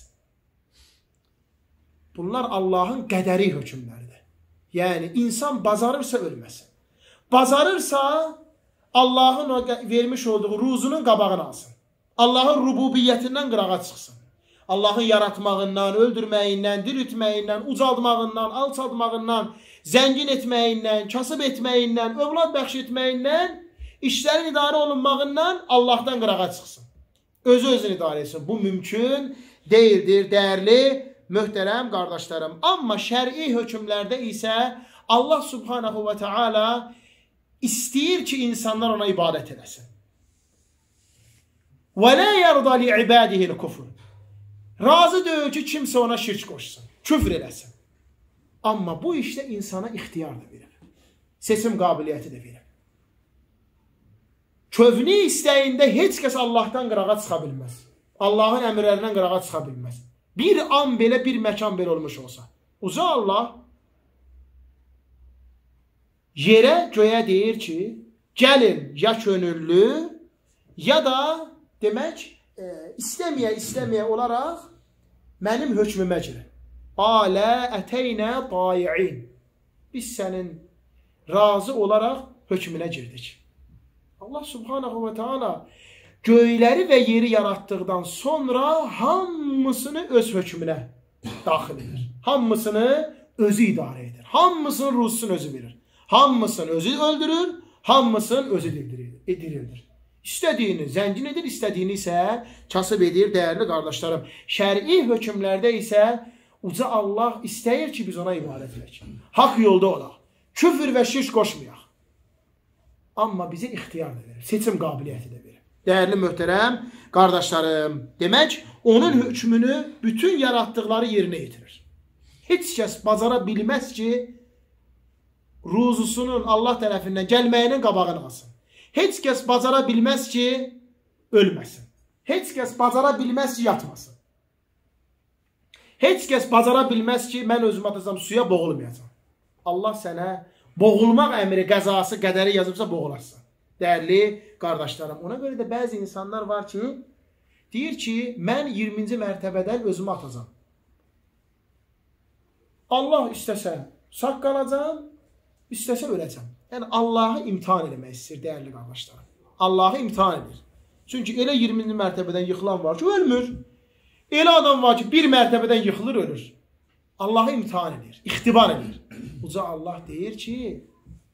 Bunlar Allahın qədəri hökümləridir. Yəni insan bacarırsa ölməsin. Bacarırsa Allahın o vermiş olduğu ruzunun qabağını alsın. Allahın rububiyyətindən qırağa çıxsın. Allahın yaratmağından, öldürməyindən, diriltməyindən, ucaldmağından, alçaltmağından, zəngin etməyindən, kasıb etməyindən, övlad bəxş etməyindən, işlərin idarə olunmağından Allahdan qırağa çıxsın. Özü-özünü idarə etsin. Bu mümkün deyildir, dəyərli, möhtərəm qardaşlarım. Amma şəri hökmlərdə isə Allah subhanahu və teala istəyir ki, insanlar ona ibadət eləsin. وَلَا يَرْضَ لِعِبَادِهِ الْكُفْرِ. Razı deyil ki, kimsə ona şirk qoşsun, küfr eləsin. Amma bu işdə insana ixtiyar da verir. Seçim qabiliyyəti də verir. Kövni istəyində heç kəs Allahdan qırağa çıxa bilməz. Allahın əmrlərindən qırağa çıxa bilməz. Bir an belə, bir məkan belə olmuş olsa. Uca Allah yerə, göyə deyir ki, gəlin ya könüllü, ya da demək, istəməyə olaraq mənim hökmümə girin. Alə ətəynə dayi'in. Biz sənin razı olaraq hökmünə girdik. Allah subhanahu və teala göyləri və yeri yaratdıqdan sonra hamısını öz hökmünə daxil edir. Hamısını özü idarə edir. Hamısının ruzusunu özü verir. Hamısını özü öldürür, hamısını özü dirildir. İstədiyini zəngin edir, istədiyini isə kasıb edir, dəyərli qardaşlarım. Şəri hökmlərdə isə uca Allah istəyir ki, biz ona ibadət edək. Haqq yolda olaq. Küfür və şirk qoşmayaq. Amma bizə ixtiyar da verir, seçim qabiliyyəti də verir. Dəyərli möhtərəm qardaşlarım, demək, onun hökmünü bütün yaratdıqları yerinə yetirir. Heç kəs bacara bilməz ki, ruzusunun Allah tərəfindən gəlməyinin qabağını alsın. Heç kəs bacara bilməz ki, ölməsin. Heç kəs bacara bilməz ki, yatmasın. Heç kəs bacara bilməz ki, mən özüm atacam suya, boğulmayacam. Allah sənə boğulmaq əmri, qəzası, qədəri yazıbsa boğularsan. Dəyərli qardaşlarım, ona görə də bəzi insanlar var ki, deyir ki, mən 20-ci mərtəbədən özümü atacam. Allah istəsə sağ qalacam, istəsə öləcəm. Yəni, Allahı imtihan eləmək istəyir, dəyərli qardaşlarım. Allahı imtihan edir. Çünki elə 20-ci mərtəbədən yıxılan var ki, ölmür. Elə adam var ki, bir mərtəbədən yıxılır, ölür. Allahı imtihan edir, ixtibar edir. Uca Allah deyir ki,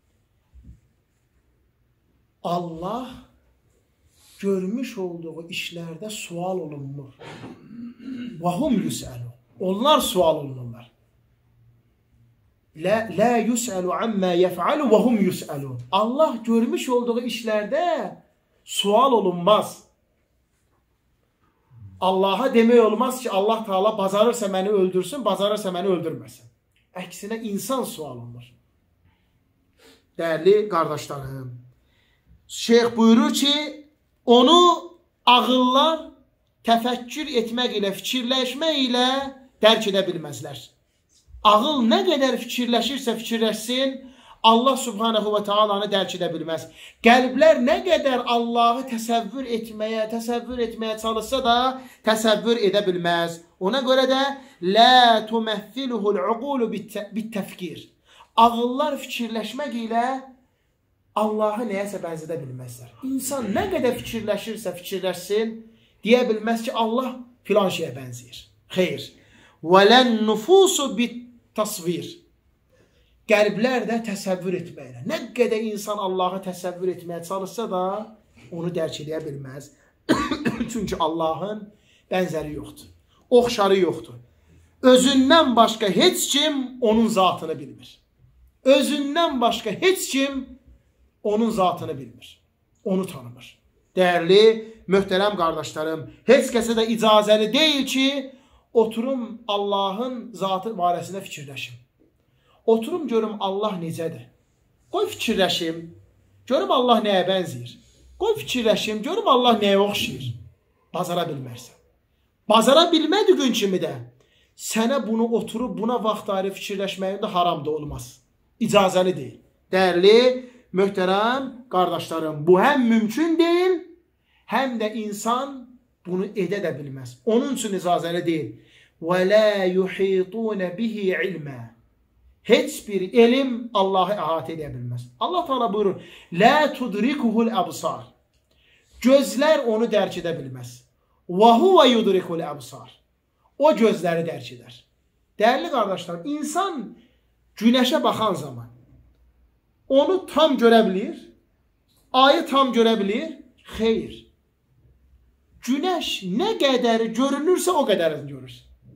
Allah görmüş olduğu işlərdə sual olunmur. وَهُمْ يُسْأَلُونَ. Onlar sual olunurlar. la yus'alu amma yef'alu ve hum yus'alun. Allah görmüş olduğu işlerde sual olunmaz. Allah'a demək olmaz ki, Allah Teala bacarırsa məni öldürsün, bacarırsa məni öldürməsin. Əksinə insan sual olunur. Dəyərli qardaşlarım, şeyx buyurur ki, onu ağıllar təfəkkür etmək ilə, fikirləşmək ilə dərk edə bilməzlər. Ağıl nə qədər fikirləşirsə fikirləşsin, Allah subhanahu və taalanı dərk edə bilməz. Qəlblər nə qədər Allahı təsəvvür etməyə çalışsa da təsəvvür edə bilməz. Ona görə də la tuməthhiluhul uqulu bit-təfkir. Ağıllar fikirləşmək ilə Allahı nəyəsə bənzədə bilməzlər. İnsan nə qədər fikirləşirsə fikirləşsin, deyə bilməz ki, Allah filan şeyə bənzəyir. Xeyr. وَلَنْ نُفُوسُ بِالتَّصْوِيرِ. Qəlblər də təsəvvür etməklə. Nə qədər insan Allahı təsəvvür etməyə çalışsa da onu dərk edə bilməz. Çünki Allahın bənzəri yoxdur. Oxşarı yoxdur. Özündən başqa heç kim onun zatını bilmir. Özündən başqa heç kim onun zatını bilmir. Onu tanımır. Dəyərli, möhtərəm qardaşlarım, heç kəsə də icazəli deyil ki, oturum Allahın zatı barəsində fikirləşim. Oturum görüm Allah necədir. Qoy fikirləşim, görüm Allah nəyə bənzəyir. Qoy fikirləşim, görüm Allah nəyə oxşayır. Bacara bilmərsən. Bacara bilmədiyin kimi də sənə bunu oturub buna vaxt ayırıb fikirləşməyin də haram da olmaz. İcazəli deyil. Dəyərli, möhtərəm qardaşlarım, bu həm mümkün deyil, həm də insan bunu edə də bilməz. Onun üçün icazəli deyil. وَلَا يُحِيطُونَ بِهِ عِلْمًا. Heç bir elm Allahı əhatə edə bilməz. Allah Teala buyurur, لَا تُدْرِكُهُ الْأَبْصَارِ. Gözlər onu dərk edə bilməz. وَهُوَ يُدْرِكُ الْأَبْصَارِ. O gözləri dərk edər. Dəyərli qardaşlar, insan günəşə baxan zaman onu tam görə bilir, ayı tam görə bilir. Xeyr. Günəş nə qədər görünürsə o qədərini görür.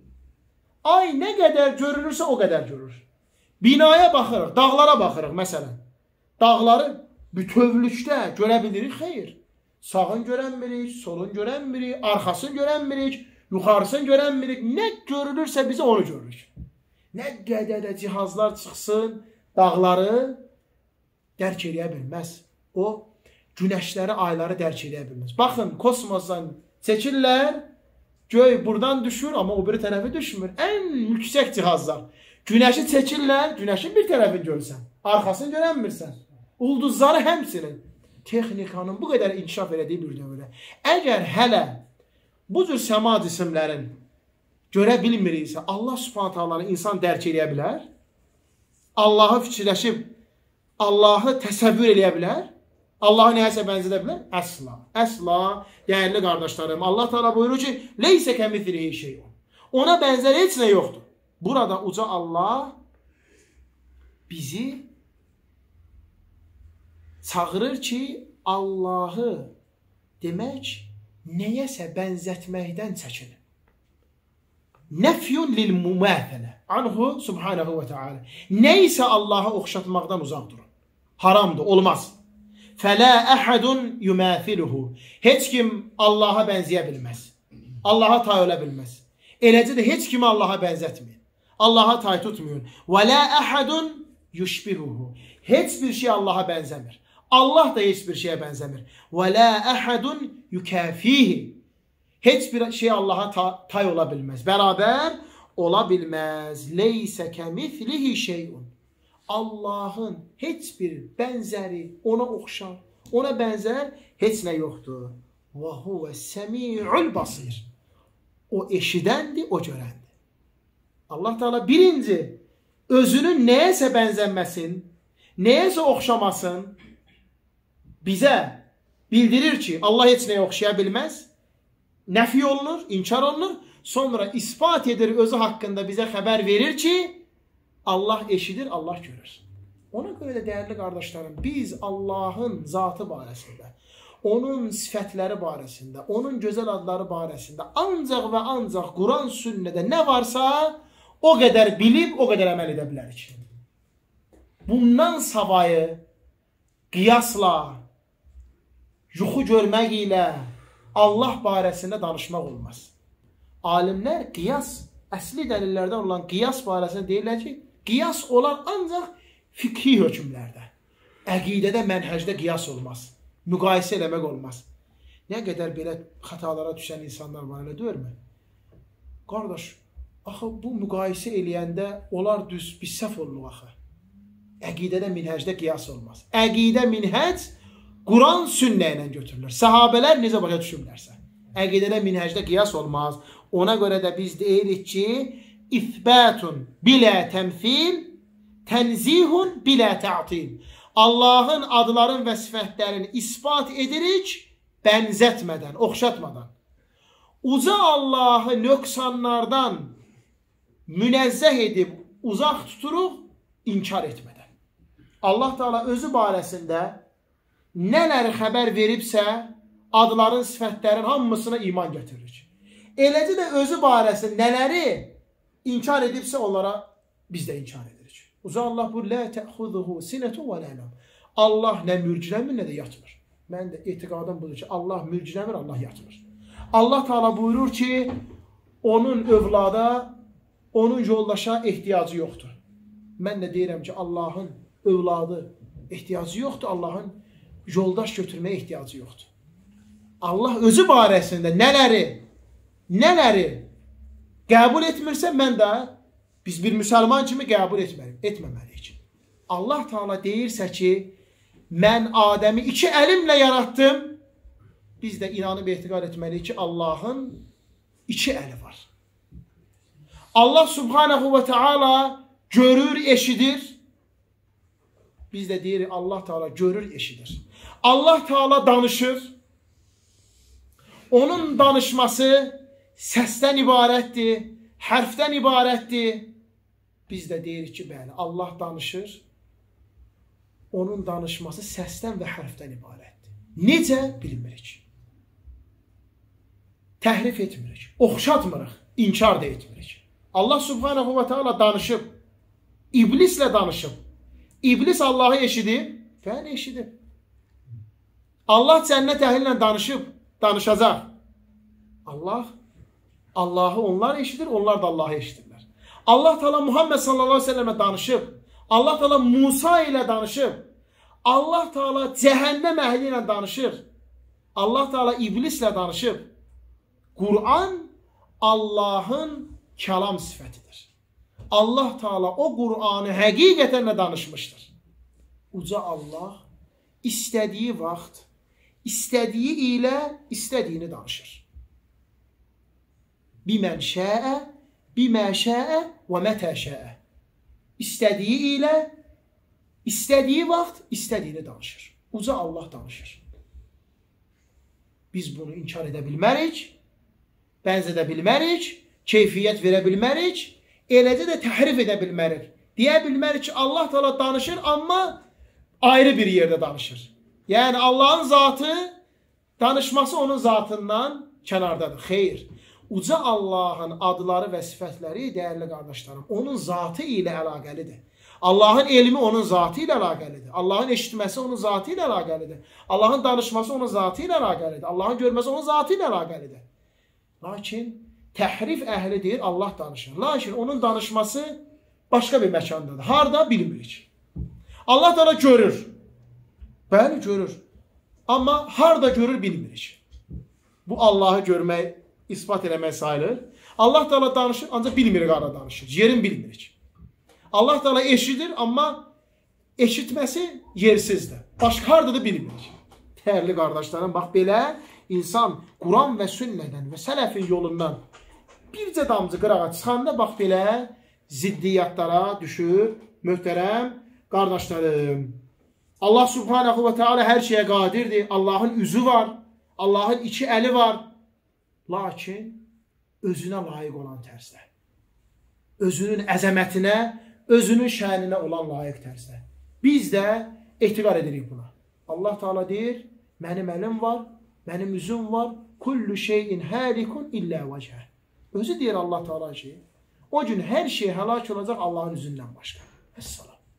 Ay nə qədər görünürsə o qədər görür. Binaya baxırıq, dağlara baxırıq məsələn. Dağları bütövlükdə görə bilirik, xeyr. Sağın görən birik, solun görən birik, arxasını görən birik, yuxarısını görən birik. Nə görülürsə bizə onu görürük. Nə qədər də cihazlar çıxsın, dağları dərk edə bilməz. O günəşləri, ayları dərk edə bilməz. Baxın, kosmosdan çəkirlər, göy buradan düşür, amma o biri tərəfi düşmür. Ən yüksək cihazlar. Günəşi çəkirlər, günəşin bir tərəfini görsən, arxasını görənmirsən. Ulduzları həmsinin. Texnikanın bu qədər inkişaf elədiyi bir dövrdə. Əgər hələ bu cür səma cisimlərin görə bilmiriksə, Allah subhanahu ta'ala insan dərk edə bilər? Allahı fikirləşib, Allahı təsəvvür edə bilər? Allahı nəyəsə bənzədə bilər? Əsla. Əsla, dəyərli qardaşlarım. Allah Teala buyurur ki, leysə kəmithlihi şeyun. Ona bənzər heç nə yoxdur. Burada uca Allah bizi çağırır ki, Allahı demək, nəyəsə bənzətməkdən çəkinin. Nəfyun lil mümətələ. Anhu subhanahu və teala. Nəysə Allah'a oxşatmaqdan uzaq durun. Haramdır, olmaz. Fələ əhədun yuməfiluhu. Heç kim Allah'a bənzəyə bilməz. Allah'a tay ola bilməz. Eləcə də heç kimi Allah'a bənzətməyin. Allah'a tay tutmayın. Və lə əhədun yüşbihuhu. Heç bir şey Allah'a bənzəmir. Allah da heç bir şeyə bənzəmir. Və lə əhədun yukafihi. Heç bir şey Allah'a tay ola bilməz. Bərabər ola bilməz. Leysə kəmithlihi şeyun. Allahın heç bir bənzəri, ona oxşar, ona bənzər heç nə yoxdur. Və huvə səmi'ul basir. O eşidəndir, o görəndir. Allah Teala birinci özünün nəyəsə bənzənməsin, nəyəsə oxşamasın bizə bildirir ki, Allah heç nəyə oxşaya bilməz. Nəfi olunur, inkar olunur. Sonra ispat edir, özü haqqında bizə xəbər verir ki, Allah eşidir, Allah görür. Ona görə də dəyərli qardaşlarım, biz Allahın zatı barəsində, onun sifətləri barəsində, onun gözəl adları barəsində ancaq və ancaq Quran sünnədə nə varsa o qədər bilib, o qədər əməl edə bilərik. bundan savayı qiyasla, yuxu görmək ilə Allah barəsində danışmaq olmaz. Alimlər qiyas, əsli dəlillərdən olan qiyas barəsində deyirlər ki, qiyas olan ancaq fikri hökmlərdə. Əqidədə, mənhəcdə qiyas olmaz. Müqayisə eləmək olmaz. Nə qədər belə xatalara düşən insanlar var, elə deyirmi? Qardaş, axı bu müqayisə eləyəndə onlar düz bir səhv olunur axı. Əqidədə, minhəcdə qiyas olmaz. Əqidə, minhəc Quran, sünnə ilə götürülür. Səhabələr necə başa düşürlərsə. Əqidədə, minhəcdə qiyas olmaz. Ona görə də biz deyirik ki, İthbətun bilə təmthil, tənzihun bilə ta'til. Allahın adların və sifətlərini isbat edirik, bənzətmədən, oxşatmadan. Uca Allahı nöqsanlardan münəzzəh edib, uzaq tuturuq, inkar etmədən. Allah Teala özü barəsində nələri xəbər veribsə, adların, sifətlərin hamısına iman getiririk. Eləcə də özü barəsində nələri inkar edibsə, onlara biz də inkar edirik. Uca Allah bu, lə təxuduhu sinətun və lənəm. Allah nə mürcüləmir, nə də yatmır. Mən də etiqadım budur ki, Allah mürcüləmir, Allah yatmır. Allah Teala buyurur ki, onun övlada, onun yoldaşa ehtiyacı yoxdur. Mən də deyirəm ki, Allahın övladı ehtiyacı yoxdur, Allahın yoldaş götürməyə ehtiyacı yoxdur. Allah özü barəsində nələri qəbul etmirsə, mən də biz bir müsəlman kimi qəbul etməməliyik. Allah Teala deyirsə ki, mən Adəmi 2 əlimlə yaratdım, biz də inanıb etiqad etməliyik ki, Allahın 2 əli var. Allah Subhanahu və Teala görür, eşidir. Biz də deyirik, Allah Teala görür, eşidir. Allah Teala danışır. Onun danışması səsdən ibarətdir, hərfdən ibarətdir. Biz də deyirik ki, bəli, Allah danışır. Onun danışması səsdən və hərfdən ibarətdir. Necə? Bilmirik. Təhrif etmirik, oxşatmırıq, inkar da etmirik. Allah Subhanahu və Teala danışıb, iblislə danışıb. İblis Allahı eşidib, bəli eşidib. Allah cənnət əhlinlə danışıb, danışacaq. Allahı onlar eşidir, onlar da Allahı eşidirlər. Allah Teala Muhammed sallallahu aleyhi ve sellem'e danışıb. Allah Teala Musa ilə danışıb. Allah Teala cəhənnəm əhli ilə danışır. Allah Teala iblislə danışıb. Quran Allahın kəlam sifətidir. Allah Teala o Qur'anı həqiqətən danışmışdır. Uca Allah istədiyi vaxt, istədiyi ilə istədiyini danışır. Bimən şəə, bimə şəə və mətə şəə. İstədiyi ilə, istədiyi vaxt, istədiyini danışır. Uca Allah danışır. Biz bunu inkar edə bilmərik, bənzədə bilmərik, keyfiyyət verə bilmərik, eləcə də təhrif edə bilmərik. Deyə bilmərik ki, Allah Teala danışır, amma ayrı bir yerdə danışır. Yəni Allahın zatı, danışması onun zatından kənardadır. Xeyr. Uca Allahın adları və sifətləri, dəyərli qardaşlarım, onun zatı ilə əlaqəlidir. Allahın elmi onun zatı ilə əlaqəlidir. Allahın eşitməsi onun zatı ilə əlaqəlidir. Allahın danışması onun zatı ilə əlaqəlidir. Allahın görməsi onun zatı ilə əlaqəlidir. Lakin təhrif əhli deyir, Allah danışır. Lakin onun danışması başqa bir məkandadır. Harada? Bilmirik. Allah da görür. Bəli, görür. Amma harada görür, bilmirik. Bu Allahı görmək, ispat eləmək sayılır. Allah Teala danışır, ancaq bilmirik harada danışır. Yerin bilmirik. Allah Teala eşidir, amma eşitməsi yersizdir. Başqa harada da bilmirik. Dəyərli qardaşlarım, bax belə insan Quran və sünnədən və sələfin yolundan bircə damcı qırağa çıxanda bax belə ziddiyyatlara düşür. Möhtərəm qardaşlarım, Allah Subhanahu və Teala hər şeyə qadirdir. Allahın üzü var, Allahın 2 əli var. Lakin özünə layiq olan tərzdə, özünün əzəmətinə, özünün şəninə olan layiq tərzdə. Biz də etiqad edirik buna. Allah Teala deyir, mənim əlim var, mənim üzüm var, kullu şeyin həlikun illə vəcəh. Özü deyir Allah Teala ki, o gün hər şey həlak olacaq Allahın üzündən başqa. Əssalam.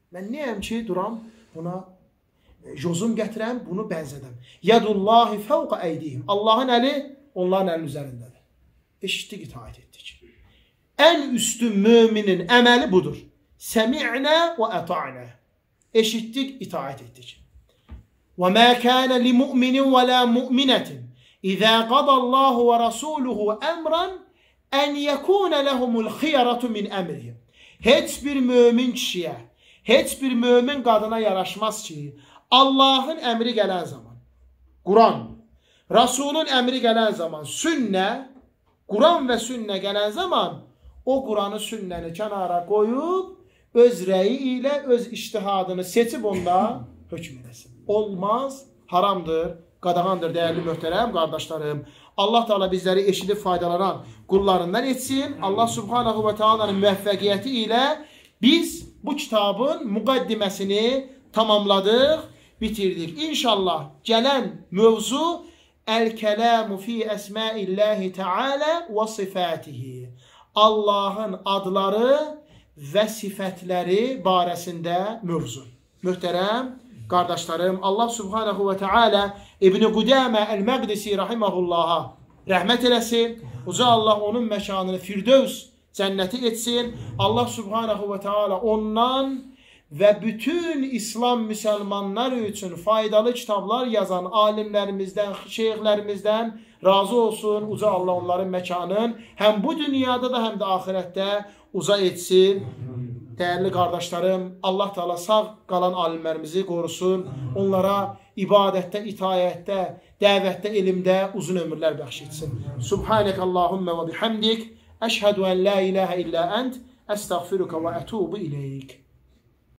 Mən nəyəm ki, duram, buna jozum gətirəm, bunu bənzədəm. Yadullahi fəvqa əydihim. Allahın əli onların əlinin üzərindədir. Eşitdik, itaət etdik. Ən üstün müminin əməli budur. Səmi'nə və əta'nə. Eşitdik, itaət etdik. Və mə kənə li mu'minin və la mu'minətin İzə qadallahu və rasuluhu əmran ən yəkunə ləhumul xiyaratu min əmrihim. Heç bir mömin kişiyə, heç bir mömin qadına yaraşmaz ki, Allahın əmri gələn zaman, Quran, Rasulun əmri gələn zaman, sünnə, Quran və sünnə gələn zaman, o Quranı, sünnəni kənara qoyub, öz rəyi ilə öz iştihadını seçib onda hökm edəsin. Olmaz, haramdır, qadağandır, dəyərli möhtərəm qardaşlarım. Allah Teala bizləri eşidib faydalanan qullarından etsin. Allah Subhanahu və Teala'nın müvəffəqiyyəti ilə biz bu kitabın müqəddiməsini tamamladıq, bitirdik. İnşallah gələn mövzu Əl-Kəlamu fi əsməilləhi Teala və sifətihi. Allahın adları və sifətləri barəsində mövzu. Möhtərəm qardaşlarım, Allah Subhanahu və Teala İbn-i Qudəmə Əl-Məqdisi rahiməhullaha rəhmət eləsin. Uca Allah onun məkanını Firdevs cənnəti etsin. Allah Subhanahu və Teala ondan və bütün İslam müsəlmanları üçün faydalı kitablar yazan alimlərimizdən, şeyxlərimizdən razı olsun. Uca Allah onların məkanın həm bu dünyada da həm də ahirətdə uca etsin. Dəyərli qardaşlarım, Allah Teala sağ qalan alimlərimizi qorusun. Onlara ibadətdə, itayətdə, dəvətdə, elmdə uzun ömürlər bəxş etsin. Subhanəkəllahümmə və bihamdik. Əşhədu ən la iləhə illə ənt. Əstəğfiruka və ətubu iləyik.